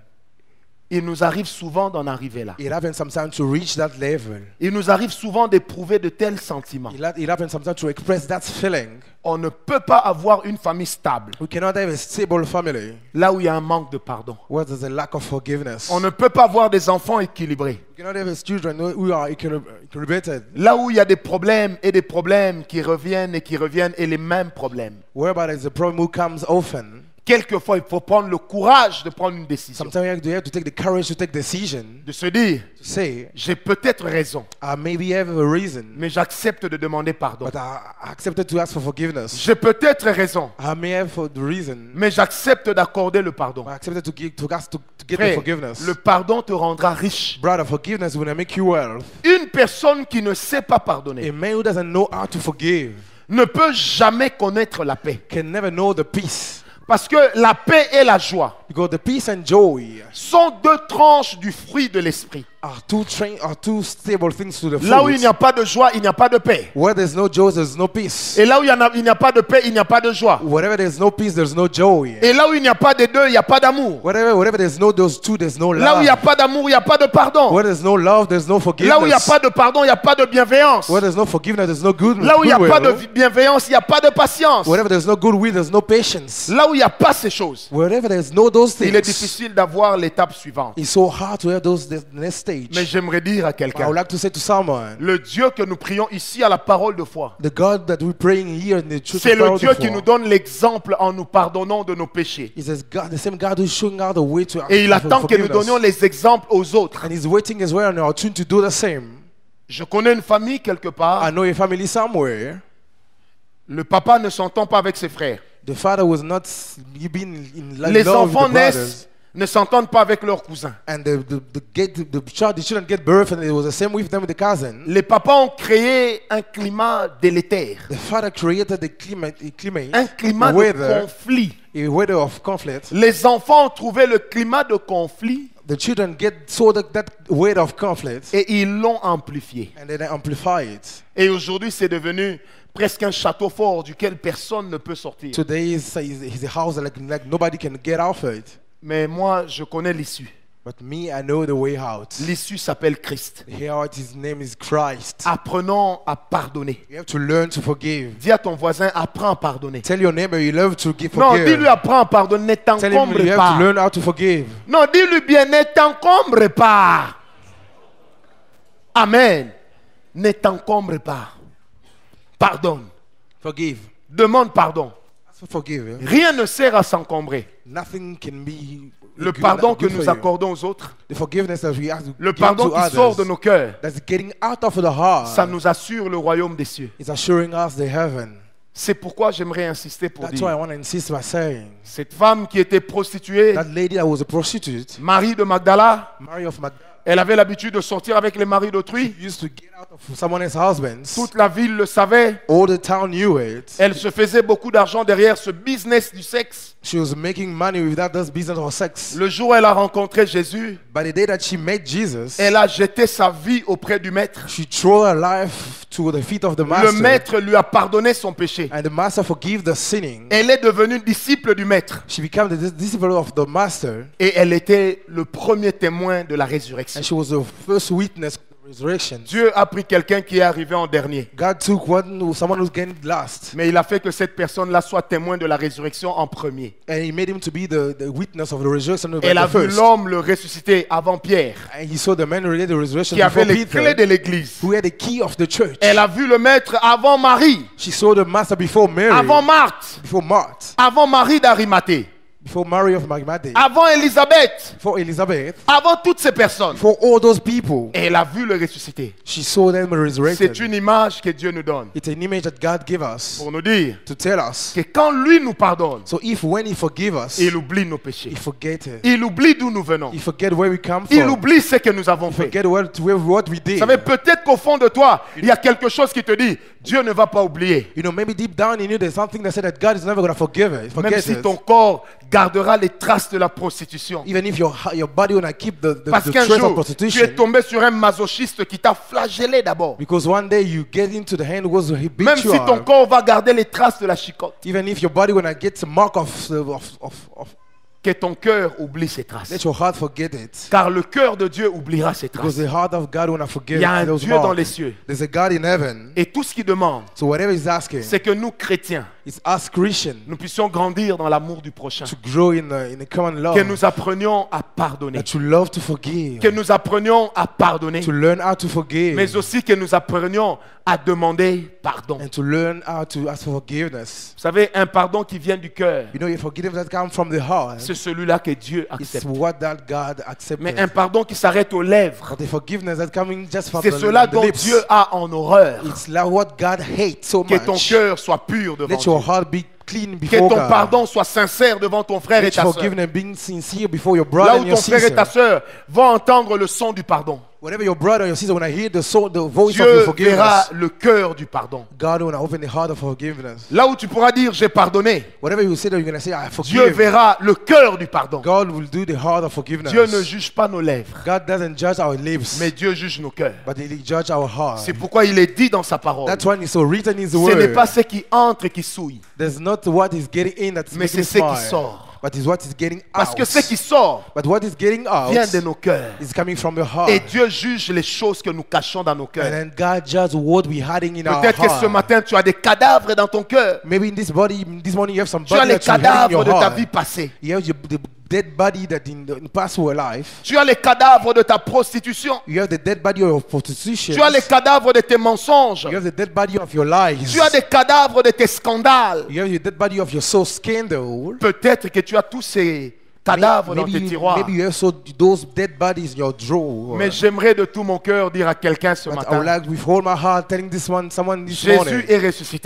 il nous arrive souvent d'en arriver là. it happens sometimes to reach that level. Il nous arrive souvent d'éprouver de tels sentiments. It, ha- it happens sometimes to express that feeling. On ne peut pas avoir une famille stable We cannot have a stable family là où il y a un manque de pardon. where there's a lack of forgiveness. On ne peut pas avoir des enfants équilibrés We cannot have a children who are equil- equilibrated. là où il y a des problèmes et des problèmes qui reviennent et qui reviennent et les mêmes problèmes. Whereby there's a problem who comes often. Quelquefois, il faut prendre le courage de prendre une décision. Sometimes you have to, you have to take the courage to take decision De se dire, to say, j'ai peut-être raison, I maybe have a reason, mais j'accepte de demander pardon. but I I accepted to ask for forgiveness. J'ai peut-être raison, I may have for the reason, mais j'accepte d'accorder le pardon. but I accepted to, give, to ask to, to get the Frère, forgiveness. le pardon te rendra riche. Brother, forgiveness will make you wealth. Une personne qui ne sait pas pardonner A man who doesn't know how to forgive ne peut jamais connaître la paix. can never know the peace. Parce que la paix et la joie Because the peace and joy sont deux tranches du fruit de l'esprit. are two train are two stable things to the Là où il fruit. n'y a pas de joie, il n'y a pas de paix. Where there's no joy, there's no peace. Et là où il y en a- il n'y a, pas de paix, il n'y a pas de joie. Wherever there's no peace, there's no joy. Et là où il n'y a pas des deux, il n'y a pas d'amour. Wherever, wherever there's no those two, there's no Là où il n'y a love. pas d'amour, il n'y a pas de pardon. Where there's no love, there's no Là où il n'y a forgiveness. pas de pardon, il n'y a pas de bienveillance. Where there's no forgiveness, there's no good Là où il n'y a pas de goodwill. bienveillance, il n'y a pas de patience. Wherever there's no goodwill, there's no patience. Là où il n'y a pas ces choses, Wherever there's no those il est things, difficile d'avoir l'étape suivante. it's so hard to have those the next stage. Mais j'aimerais dire à I quelqu'un, would like to say to someone, le Dieu que nous prions ici à la parole de foi, the God that we're praying here in the church c'est of le Power Dieu qui for, nous donne l'exemple en nous pardonnant de nos péchés. is this God, the same God who's showing out the way to Et il for attend que nous forgiveness. donnions les exemples aux autres. And he's waiting as well on our turn to do the same. Je connais une famille quelque part, I know a family somewhere. le papa ne s'entend pas avec ses frères. The father was not been in, in Les love with enfants the naissent brothers. ne s'entendent pas avec leurs cousins. And the, the, the, get, the, child, the children get birth, and it was the same with them with the cousin. Les papas ont créé un climat délétère, The father created the climate, a climate, un climat a de weather, conflit. a weather of conflict. Les enfants ont trouvé le climat de conflit The children get saw that, that weather of conflict, et ils l'ont amplifié. and then they amplify it. Et aujourd'hui, c'est devenu presque un château fort duquel personne ne peut sortir. Today is, is, is a house like, like nobody can get out of it. Mais moi, je connais l'issue. But me, I know the way out. L'issue s'appelle Christ. Here out, his name is Christ. Apprenons à pardonner. You have to learn to forgive. Dis à ton voisin, apprends à pardonner. Tell your neighbor you love to give Non, forgive. dis-lui, apprends à pardonner, ne Tell him t'encombre you have pas. to learn how to forgive. Non, dis-lui bien, ne t'encombre pas. Amen. Ne t'encombre pas. Pardonne. Forgive. Demande pardon. Ask for forgive. Yeah? Rien ne sert à s'encombrer. Nothing can be Le good- pardon que good nous for you. accordons aux autres, The forgiveness that we ask to le give pardon to qui others, sort de nos cœurs, that's getting out of the heart, ça nous assure le royaume des cieux. is assuring us the heaven. C'est pourquoi j'aimerais insister pour That's why I dire, want to insist by saying cette femme qui était prostituée, that lady that was a prostitute, Marie de Magdala, Mary of Magdala, elle avait l'habitude de sortir avec les maris d'autrui. used to get out of someone else's husband. Toute la ville le savait. All the town knew it. Elle se faisait beaucoup d'argent derrière ce business du sexe. She was making money without this business of sex. Le jour où elle a rencontré Jésus, By the day that she met Jesus, elle a jeté sa vie auprès du maître. she threw her life to the feet of the Le master. maître lui a pardonné son péché. And the master forgave the sinning. Elle est devenue disciple du maître. She became the dis- disciple of the master. Et elle était le premier témoin de la résurrection. And she was the first witness of the resurrection. Dieu a pris quelqu'un qui est arrivé en dernier. God took one, someone who's getting last, Mais il a fait que cette personne-là soit témoin de la résurrection en premier. and he made him to be the, the witness of the resurrection of Elle a the vu first. l'homme le ressusciter avant Pierre, And he saw the man who did the resurrection qui avait before les Peter, clés de l'église. who had the key of the church. Elle a vu le maître avant Marie, She saw the master before Mary, avant Marthe, before Martha, avant Marie d'Arimathée, before Mary of Magdala, avant Élisabeth, before Elizabeth, avant toutes ces personnes. before all those people. Et elle a vu le ressusciter. She saw them resurrected. C'est une image que Dieu nous donne It's an image that God gave us pour nous dire to tell us. que quand lui nous pardonne, So if when he forgive us, il oublie nos péchés. he forget it. Il oublie d'où nous venons. He forget where we come Il from. oublie ce que nous avons fait. Forget what, where, what we did. Vous savez, peut-être qu'au fond de toi, il y a quelque chose qui te dit, Dieu ne va pas oublier. You know, maybe deep down in you, there's something that said that God is never going to forgive it. Même Forget si it. ton corps gardera les traces de la prostitution. Even if your your body will not keep the, the, Parce the qu'un trace of jour, tu prostitution. es tombé sur un masochiste qui t'a flagellé d'abord. Because one day you get into the hand who was he beat Même you si ton up. corps va garder les traces de la chicotte, Even if your body will not get the mark of, of, of, of que ton cœur oublie ses traces. let your heart forget it. Car le cœur de Dieu oubliera ses Because traces. the heart of God will not forget Il y a un those Dieu dans marks. les cieux. There's a God in heaven. Et tout ce qu'il demande, So whatever he's asking, c'est que nous, chrétiens, it's us Christians nous puissions grandir dans l'amour du prochain. to grow in the, in the common love. Que nous apprenions à pardonner. That you love to forgive. Que nous apprenions à pardonner. To learn how to forgive. Mais aussi que nous apprenions à demander pardon. And to learn how to ask for forgiveness. Vous savez, un pardon qui vient du cœur, You know, your forgiveness that comes from the heart. c'est celui-là que Dieu It's accepte. what that God accepts. Mais un pardon qui s'arrête aux lèvres, But the forgiveness that's coming just from c'est the, cela the dont lips. Dieu a en horreur. It's like what God hates so Que ton much. cœur soit pur devant Let your Dieu. heart be clean Que before ton God. pardon soit sincère devant ton frère et Let ta your soeur. forgiveness being sincere before your Là brother où and your ton frère et ta sister. soeur vont entendre le son du pardon, Whatever your brother or your sister, when I hear the, soul, the voice of Dieu your verra forgiveness, le cœur du pardon. God will open the heart of forgiveness. Là où tu pourras dire j'ai pardonné, Whatever you say that you're going to say, I Dieu forgive. verra le cœur du pardon. God will do the heart of forgiveness. Dieu ne juge pas nos lèvres, God doesn't judge our lips, mais Dieu juge nos cœurs. but He judges our heart. C'est pourquoi il est dit dans sa parole. That's why it's so written in the Ce n'est word. pas ce qui entre qui souille, There's not what is getting in that's mais making c'est ce qui smile, sort. but it's what is getting Parce out. que ce qui sort But what is getting out vient de nos cœurs. is coming from your heart. Et Dieu juge les choses que nous cachons dans nos And cœurs. then God judges what we're hiding in our Peut-être que ce heart. matin, tu as des cadavres dans ton cœur. Maybe in this body, this morning you have some Tu as body les that you're hiding in cadavres your de ta heart. vie passée. You have your, the dead body that in the, in the past were life. Tu as les cadavres de ta prostitution. You have the dead body of prostitution. Tu as les cadavres de tes mensonges. You have the dead body of your lies. Tu as des cadavres de tes scandales. You have the dead body of your soul scandal. Peut-être que tu as tous ces cadavres dans maybe, tes you, tiroirs. maybe you have so those dead bodies in your drawer. Mais j'aimerais de tout mon cœur dire à quelqu'un ce But I would matin, like with all my heart telling this one, someone this Jésus morning, est ressuscité.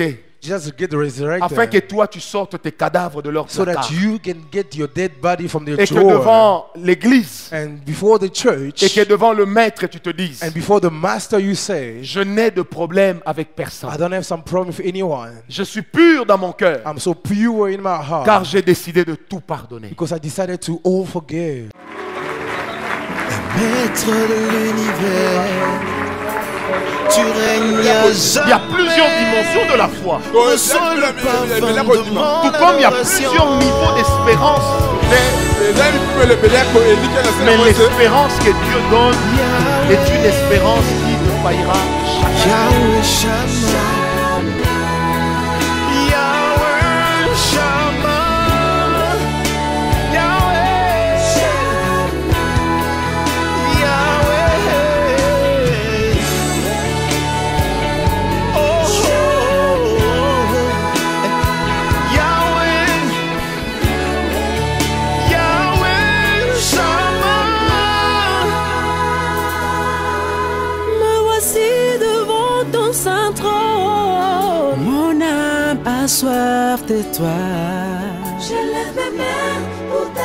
Jesus get resurrected. afin que toi tu sortes tes cadavres de leur So placard. that you can get your dead body from their Et que drawer. devant l'église And before the church. et que devant le maître tu te dises, And before the master you say, je n'ai de problème avec I personne. don't have some problem with anyone. Je suis pur dans mon cœur I'm so pure in my heart. car j'ai décidé de tout pardonner. Because I decided to all forgive. Maître de l'univers, tu règnes à Il y a jamais. plusieurs dimensions de la foi. Ressens le parfum de mon Tout comme il y a adoration. plusieurs niveaux d'espérance. Mais, mais l'espérance que Dieu donne est une espérance qui ne faillira jamais. Yahweh Shammah. Yahweh Shammah. Yahweh Shammah. Yahweh. Oh, oh, oh. Yahweh. Yahweh Shammah. Me voici devant ton saint trône. Mon âme a soif de toi. Je lève mes mains pour